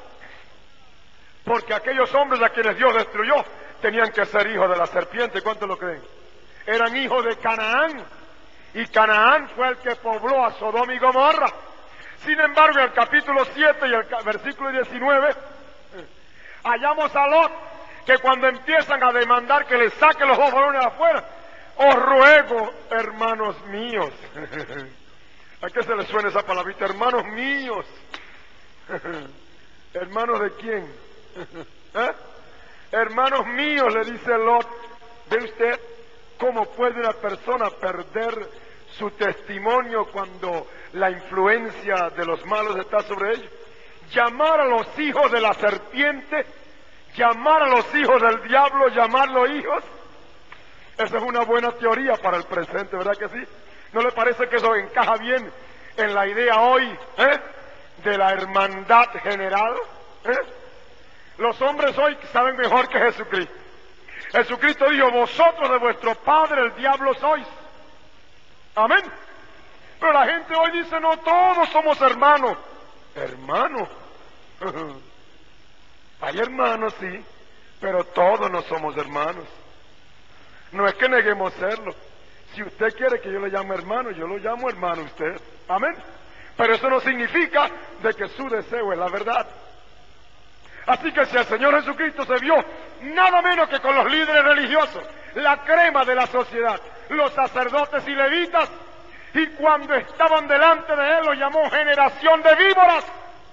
porque aquellos hombres a quienes Dios destruyó tenían que ser hijos de la serpiente. ¿Cuántos lo creen? Eran hijos de Canaán, y Canaán fue el que pobló a Sodoma y Gomorra. Sin embargo, en el capítulo siete y el versículo diecinueve, hallamos a Lot, que cuando empiezan a demandar que le saquen los dos varones afuera, os ruego, hermanos míos. ¿A qué se le suena esa palabrita? Hermanos míos. ¿Hermanos de quién? ¿Eh? Hermanos míos, le dice Lot. ¿Ve usted cómo puede una persona perder su testimonio cuando la influencia de los malos está sobre ellos? Llamar a los hijos de la serpiente, llamar a los hijos del diablo, llamarlos hijos. Esa es una buena teoría para el presente, ¿verdad que sí? ¿No le parece que eso encaja bien en la idea hoy, eh, de la hermandad general? ¿Eh? Los hombres hoy saben mejor que Jesucristo. Jesucristo dijo: vosotros de vuestro padre el diablo sois. Amén. Pero la gente hoy dice: no, todos somos hermanos. Hermanos. Hay hermanos, sí, pero todos no somos hermanos. No es que neguemos serlo. Si usted quiere que yo le llame hermano, yo lo llamo hermano a usted. Amén. Pero eso no significa de que su deseo es la verdad. Así que si el Señor Jesucristo se vio nada menos que con los líderes religiosos, la crema de la sociedad, los sacerdotes y levitas, y cuando estaban delante de él los llamó generación de víboras.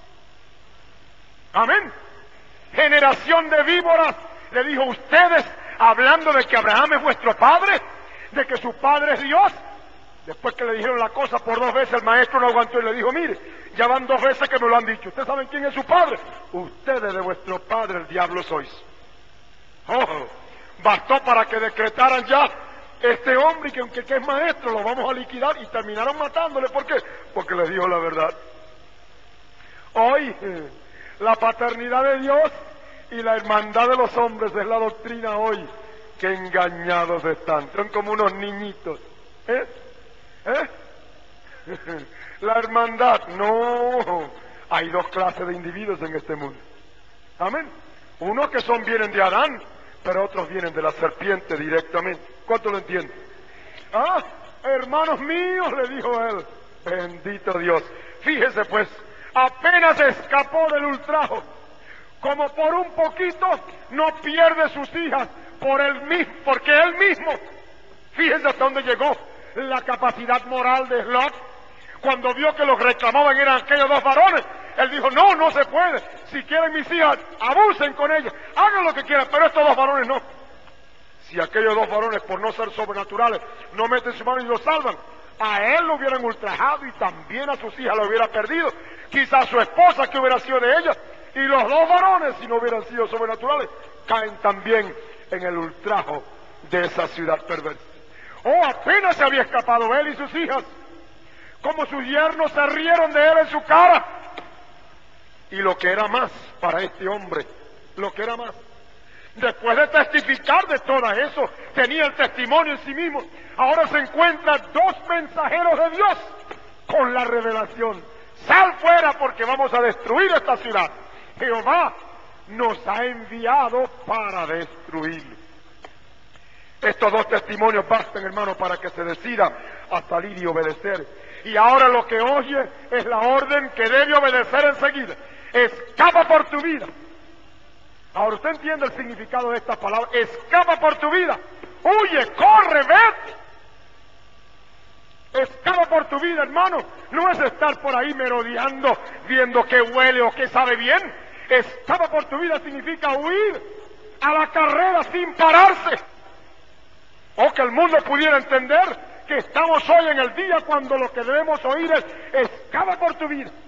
Amén. Generación de víboras. Le dijo: ustedes, hablando de que Abraham es vuestro padre, de que su padre es Dios. Después que le dijeron la cosa por dos veces, el maestro no aguantó y le dijo: mire, ya van dos veces que me lo han dicho. ¿Ustedes saben quién es su padre? Ustedes de vuestro padre el diablo sois. Oh, bastó para que decretaran ya: este hombre que aunque que es maestro lo vamos a liquidar, y terminaron matándole. ¿Por qué? Porque les dijo la verdad. Hoy la paternidad de Dios y la hermandad de los hombres es la doctrina hoy. Que engañados están, son como unos niñitos. ¿Eh? ¿Eh? La hermandad, no. Hay dos clases de individuos en este mundo. Amén. Unos que son vienen de Adán, pero otros vienen de la serpiente directamente. ¿Cuánto lo entienden? Ah, hermanos míos, le dijo él. Bendito Dios. Fíjese pues, apenas escapó del ultrajo, como por un poquito no pierde sus hijas por él mismo, porque él mismo, fíjense hasta dónde llegó la capacidad moral de Lot. Cuando vio que los reclamaban eran aquellos dos varones, él dijo: no, no se puede. Si quieren mis hijas, abusen con ellas, hagan lo que quieran, pero estos dos varones no. Si aquellos dos varones, por no ser sobrenaturales, no meten su mano y lo salvan, a él lo hubieran ultrajado y también a sus hijas lo hubiera perdido. Quizás su esposa, que hubiera sido de ella, y los dos varones, si no hubieran sido sobrenaturales, caen también en el ultrajo de esa ciudad perversa. Oh, apenas se había escapado él y sus hijas, como sus yernos se rieron de él en su cara. Y lo que era más para este hombre, lo que era más, después de testificar de todo eso, tenía el testimonio en sí mismo, ahora se encuentran dos mensajeros de Dios con la revelación: sal fuera porque vamos a destruir esta ciudad. Jehová nos ha enviado para destruirlo. Estos dos testimonios bastan, hermano, para que se decida a salir y obedecer. Y ahora lo que oye es la orden que debe obedecer enseguida: escapa por tu vida. Ahora usted entiende el significado de esta palabra: escapa por tu vida, huye, corre, vete. Escapa por tu vida, hermano. No es estar por ahí merodeando, viendo qué huele o qué sabe bien. Escapa por tu vida significa huir a la carrera sin pararse. O que el mundo pudiera entender que estamos hoy en el día cuando lo que debemos oír es: escapa por tu vida.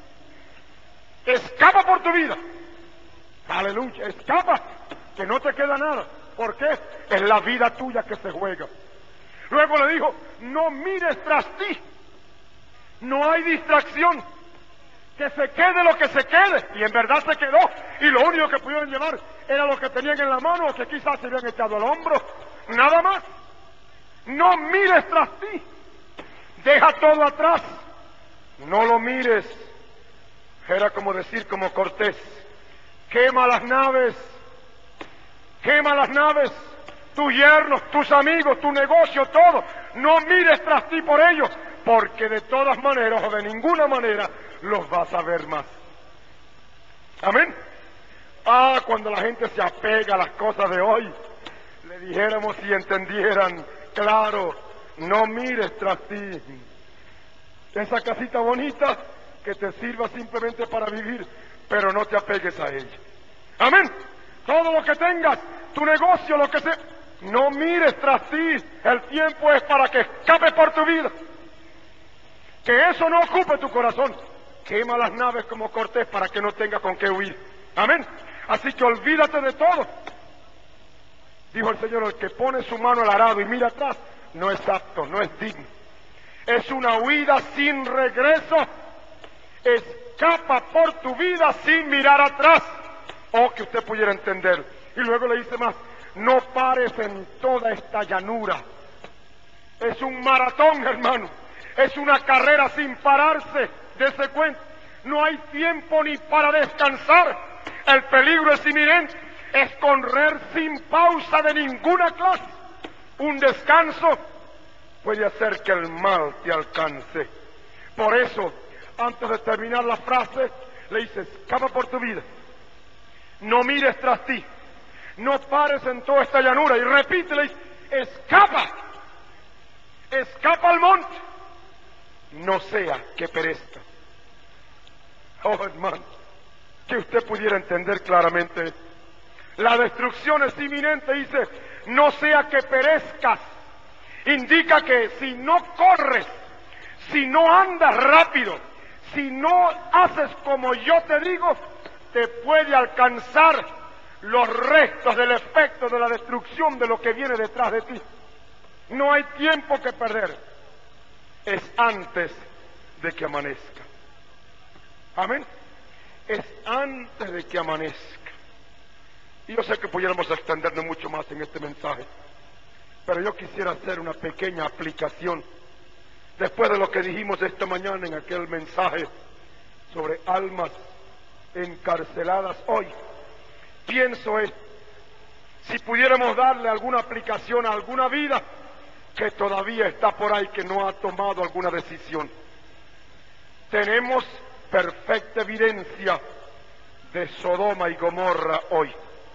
Escapa por tu vida. Aleluya, escapa, que no te queda nada. ¿Por qué? Es la vida tuya que se juega. Luego le dijo: no mires tras ti. No hay distracción. Que se quede lo que se quede. Y en verdad se quedó. Y lo único que pudieron llevar era lo que tenían en la mano o que quizás se habían echado al hombro. Nada más. No mires tras ti. Deja todo atrás. No lo mires. Era como decir, como Cortés: quema las naves. Quema las naves. Tus yernos, tus amigos, tu negocio, todo. No mires tras ti por ellos, porque de todas maneras o de ninguna manera los vas a ver más. Amén. Ah, cuando la gente se apega a las cosas de hoy, le dijéramos y entendieran: claro, no mires tras ti. Esa casita bonita que te sirva simplemente para vivir, pero no te apegues a ella. Amén. Todo lo que tengas, tu negocio, lo que sea, no mires tras ti. El tiempo es para que escapes por tu vida. Que eso no ocupe tu corazón. Quema las naves como Cortés para que no tengas con qué huir. Amén. Así que olvídate de todo. Dijo el Señor: el que pone su mano al arado y mira atrás, no es apto, no es digno. Es una huida sin regreso. Escapa por tu vida sin mirar atrás. Oh, que usted pudiera entender. Y luego le dice más: no pares en toda esta llanura. Es un maratón, hermano. Es una carrera sin pararse. Dese cuenta. No hay tiempo ni para descansar. El peligro es inminente. Es correr sin pausa de ninguna clase. Un descanso puede hacer que el mal te alcance. Por eso, antes de terminar la frase, le dice: escapa por tu vida. No mires tras ti. No pares en toda esta llanura. Y repítele: escapa. Escapa al monte. No sea que perezca. Oh, hermano, que usted pudiera entender claramente esto. La destrucción es inminente, dice: no sea que perezcas. Indica que si no corres, si no andas rápido, si no haces como yo te digo, te puede alcanzar los restos del efecto de la destrucción de lo que viene detrás de ti. No hay tiempo que perder. Es antes de que amanezca. Amén. Es antes de que amanezca. Y yo sé que pudiéramos extendernos mucho más en este mensaje, pero yo quisiera hacer una pequeña aplicación después de lo que dijimos esta mañana en aquel mensaje sobre almas encarceladas hoy. Pienso es, si pudiéramos darle alguna aplicación a alguna vida que todavía está por ahí, que no ha tomado alguna decisión. Tenemos perfecta evidencia de Sodoma y Gomorra hoy.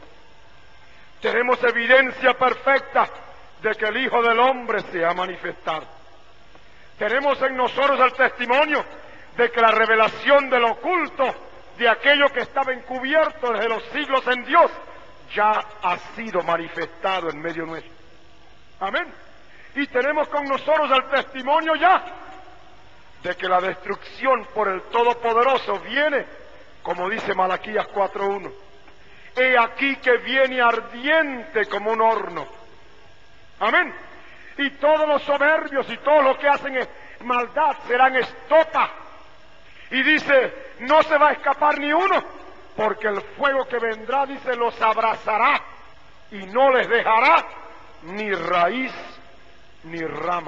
Tenemos evidencia perfecta de que el Hijo del Hombre se ha manifestado. Tenemos en nosotros el testimonio de que la revelación del oculto, de aquello que estaba encubierto desde los siglos en Dios, ya ha sido manifestado en medio nuestro. Amén. Y tenemos con nosotros el testimonio ya de que la destrucción por el Todopoderoso viene, como dice Malaquías cuatro uno. He aquí que viene ardiente como un horno. Amén. Y todos los soberbios y todos los que hacen maldad serán estopa. Y dice, no se va a escapar ni uno, porque el fuego que vendrá, dice, los abrazará y no les dejará ni raíz ni rama.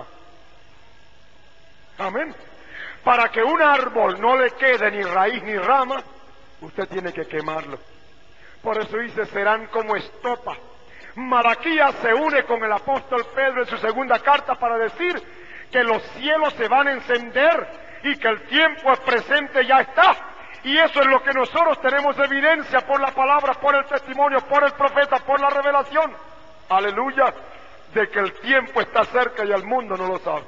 Amén. Para que un árbol no le quede ni raíz ni rama, usted tiene que quemarlo. Por eso dice, serán como estopa. Malaquías se une con el apóstol Pedro en su segunda carta para decir que los cielos se van a encender y que el tiempo es presente, ya está. Y eso es lo que nosotros tenemos evidencia por la palabra, por el testimonio, por el profeta, por la revelación. Aleluya, de que el tiempo está cerca y el mundo no lo sabe.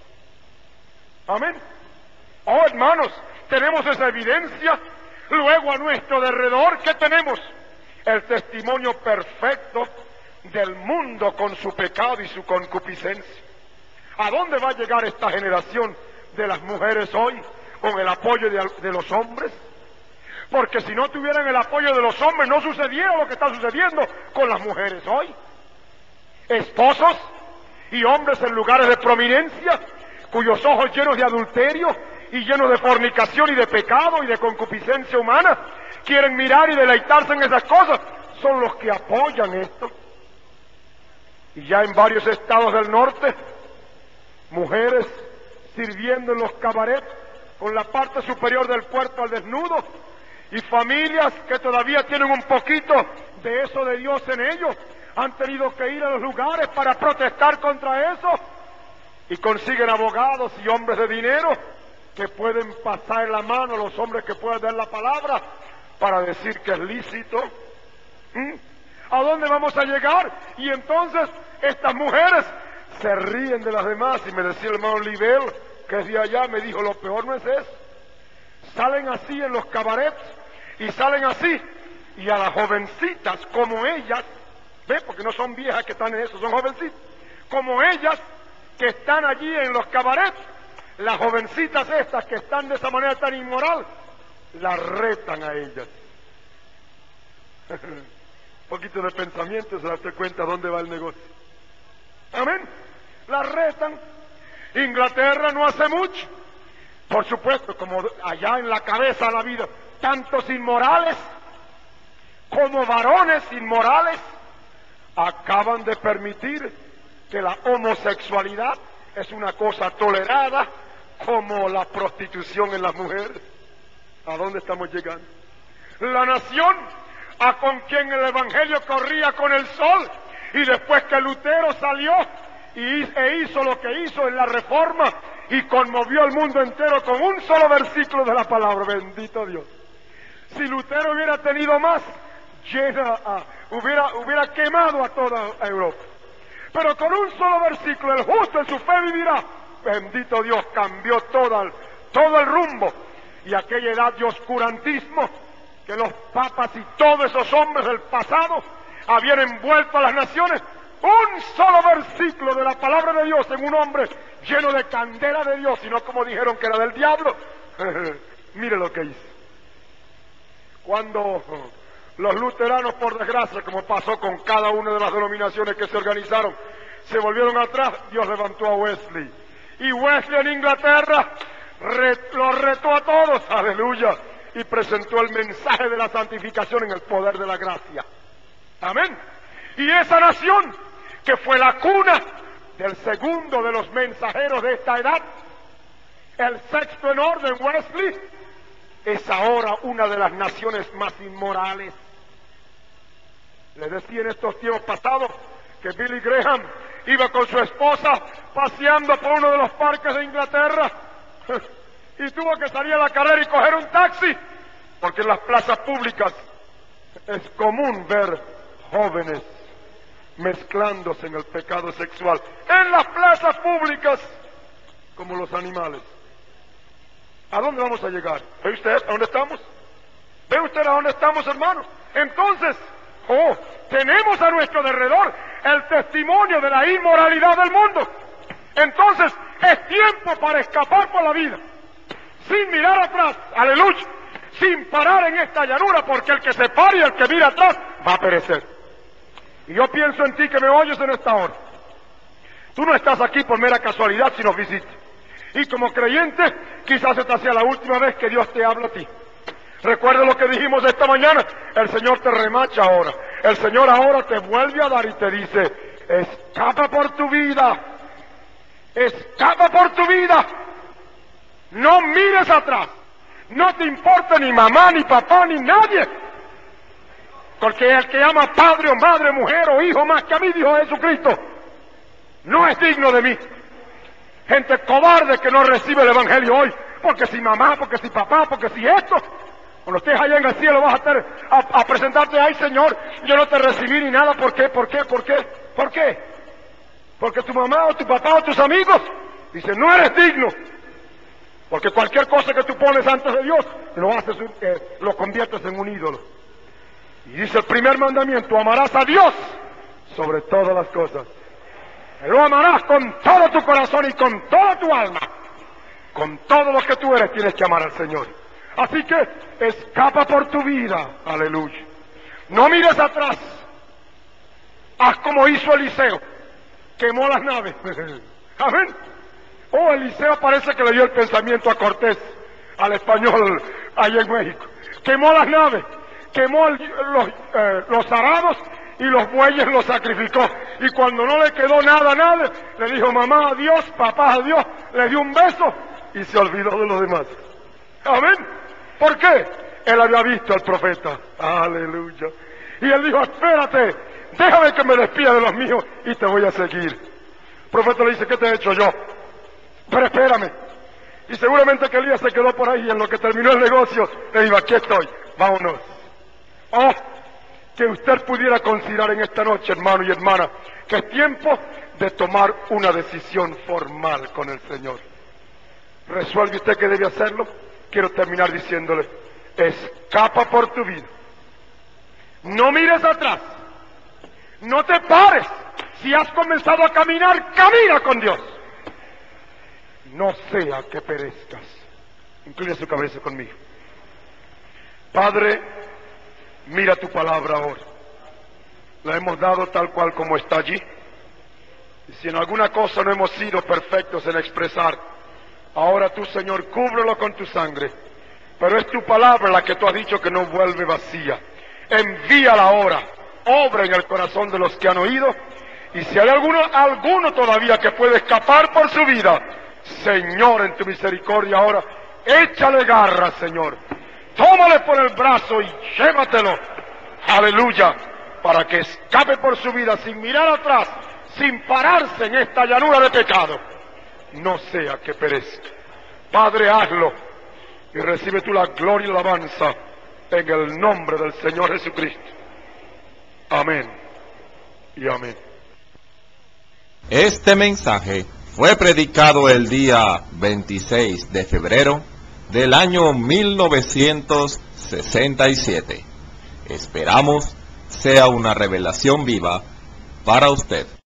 Amén. Oh, hermanos, tenemos esa evidencia. Luego a nuestro derredor, ¿qué tenemos? El testimonio perfecto del mundo con su pecado y su concupiscencia. ¿A dónde va a llegar esta generación de las mujeres hoy? ¿Con el apoyo de, de los hombres? Porque si no tuvieran el apoyo de los hombres, no sucediera lo que está sucediendo con las mujeres hoy. Esposos y hombres en lugares de prominencia, cuyos ojos llenos de adulterio y llenos de fornicación y de pecado y de concupiscencia humana quieren mirar y deleitarse en esas cosas, son los que apoyan esto. Y ya en varios estados del norte, mujeres sirviendo en los cabarets con la parte superior del cuerpo al desnudo, y familias que todavía tienen un poquito de eso de Dios en ellos, han tenido que ir a los lugares para protestar contra eso, y consiguen abogados y hombres de dinero que pueden pasar la mano a los hombres que pueden dar la palabra para decir que es lícito. ¿Mm? ¿A dónde vamos a llegar? Y entonces estas mujeres se ríen de las demás. Y me decía el hermano Libel, que es de allá, me dijo, lo peor no es eso. Salen así en los cabarets y salen así, y a las jovencitas como ellas, ¿ve? Porque no son viejas que están en eso, son jovencitas, como ellas que están allí en los cabarets, las jovencitas estas que están de esa manera tan inmoral, las retan a ellas. Un poquito de pensamiento, se da cuenta dónde va el negocio. Amén. Las retan. Inglaterra no hace mucho, por supuesto, como allá en la cabeza de la vida, tantos inmorales como varones inmorales acaban de permitir que la homosexualidad es una cosa tolerada como la prostitución en las mujeres. ¿A dónde estamos llegando? La nación a con quien el evangelio corría con el sol, y después que Lutero salió y, e hizo lo que hizo en la reforma y conmovió al mundo entero con un solo versículo de la palabra, bendito Dios. Si Lutero hubiera tenido más, llena, uh, hubiera, hubiera quemado a toda Europa. Pero con un solo versículo, el justo en su fe vivirá. Bendito Dios, cambió todo el, todo el rumbo. Y aquella edad de oscurantismo que los papas y todos esos hombres del pasado habían envuelto a las naciones, un solo versículo de la palabra de Dios en un hombre lleno de candela de Dios, y no como dijeron que era del diablo. Mire lo que hizo. Cuando los luteranos, por desgracia, como pasó con cada una de las denominaciones que se organizaron, se volvieron atrás, Dios levantó a Wesley. Y Wesley en Inglaterra re, los retó a todos, aleluya, y presentó el mensaje de la santificación en el poder de la gracia. Amén. Y esa nación, que fue la cuna del segundo de los mensajeros de esta edad, el sexto en orden, Wesley, es ahora una de las naciones más inmorales. Les decía en estos tiempos pasados que Billy Graham iba con su esposa paseando por uno de los parques de Inglaterra y tuvo que salir a la carrera y coger un taxi, porque en las plazas públicas es común ver jóvenes mezclándose en el pecado sexual. En las plazas públicas, como los animales. ¿A dónde vamos a llegar? ¿Ve usted a dónde estamos? ¿Ve usted a dónde estamos, hermano? Entonces, oh, tenemos a nuestro derredor el testimonio de la inmoralidad del mundo. Entonces, es tiempo para escapar por la vida, sin mirar atrás, aleluya, sin parar en esta llanura, porque el que se pare y el que mira atrás va a perecer. Y yo pienso en ti que me oyes en esta hora. Tú no estás aquí por mera casualidad si nos visitas. Y como creyente, quizás esta sea la última vez que Dios te habla a ti. Recuerda lo que dijimos esta mañana, el Señor te remacha ahora. El Señor ahora te vuelve a dar y te dice, escapa por tu vida, escapa por tu vida. No mires atrás, no te importa ni mamá, ni papá, ni nadie. Porque el que ama padre o madre, mujer o hijo más que a mí, dijo Jesucristo, no es digno de mí. Gente cobarde que no recibe el Evangelio hoy, porque si mamá, porque si papá, porque si esto. Cuando estés allá en el cielo vas a, estar, a, a presentarte, ay Señor, yo no te recibí ni nada, ¿por qué? ¿Por qué? ¿Por qué? ¿Por qué? Porque tu mamá o tu papá o tus amigos dicen, no eres digno. Porque cualquier cosa que tú pones antes de Dios, lo haces, eh, lo conviertes en un ídolo. Y dice el primer mandamiento, amarás a Dios sobre todas las cosas. Lo amarás con todo tu corazón y con toda tu alma. Con todo lo que tú eres tienes que amar al Señor. Así que escapa por tu vida, aleluya. No mires atrás. Haz como hizo Eliseo, quemó las naves. Amén. Oh, Eliseo parece que le dio el pensamiento a Cortés, al español allá en México. Quemó las naves, quemó el, los, eh, los arados y los bueyes los sacrificó. Y cuando no le quedó nada, nada, le dijo mamá adiós, papá adiós, le dio un beso y se olvidó de los demás. Amén. ¿Por qué? Él había visto al profeta. Aleluya. Y él dijo, espérate, déjame que me despida de los míos y te voy a seguir. El profeta le dice, ¿qué te he hecho yo? Pero espérame. Y seguramente que Elías se quedó por ahí y en lo que terminó el negocio le dijo, aquí estoy, vámonos. Oh, que usted pudiera considerar en esta noche, hermano y hermana, que es tiempo de tomar una decisión formal con el Señor. ¿Resuelve usted que debe hacerlo? Quiero terminar diciéndole, escapa por tu vida. No mires atrás. No te pares. Si has comenzado a caminar, camina con Dios. No sea que perezcas. Incline su cabeza conmigo. Padre, mira tu palabra ahora. La hemos dado tal cual como está allí. Y si en alguna cosa no hemos sido perfectos en expresar, ahora tú, Señor, cúbrelo con tu sangre. Pero es tu palabra la que tú has dicho que no vuelve vacía. Envíala ahora. Obra en el corazón de los que han oído. Y si hay alguno, alguno todavía que puede escapar por su vida, Señor, en tu misericordia ahora, échale garra, Señor. Tómale por el brazo y llévatelo. Aleluya. Para que escape por su vida sin mirar atrás, sin pararse en esta llanura de pecado. No sea que perezca. Padre, hazlo y recibe tú la gloria y la alabanza en el nombre del Señor Jesucristo. Amén y amén. Este mensaje fue predicado el día veintiséis de febrero del año mil novecientos sesenta y siete. Esperamos sea una revelación viva para usted.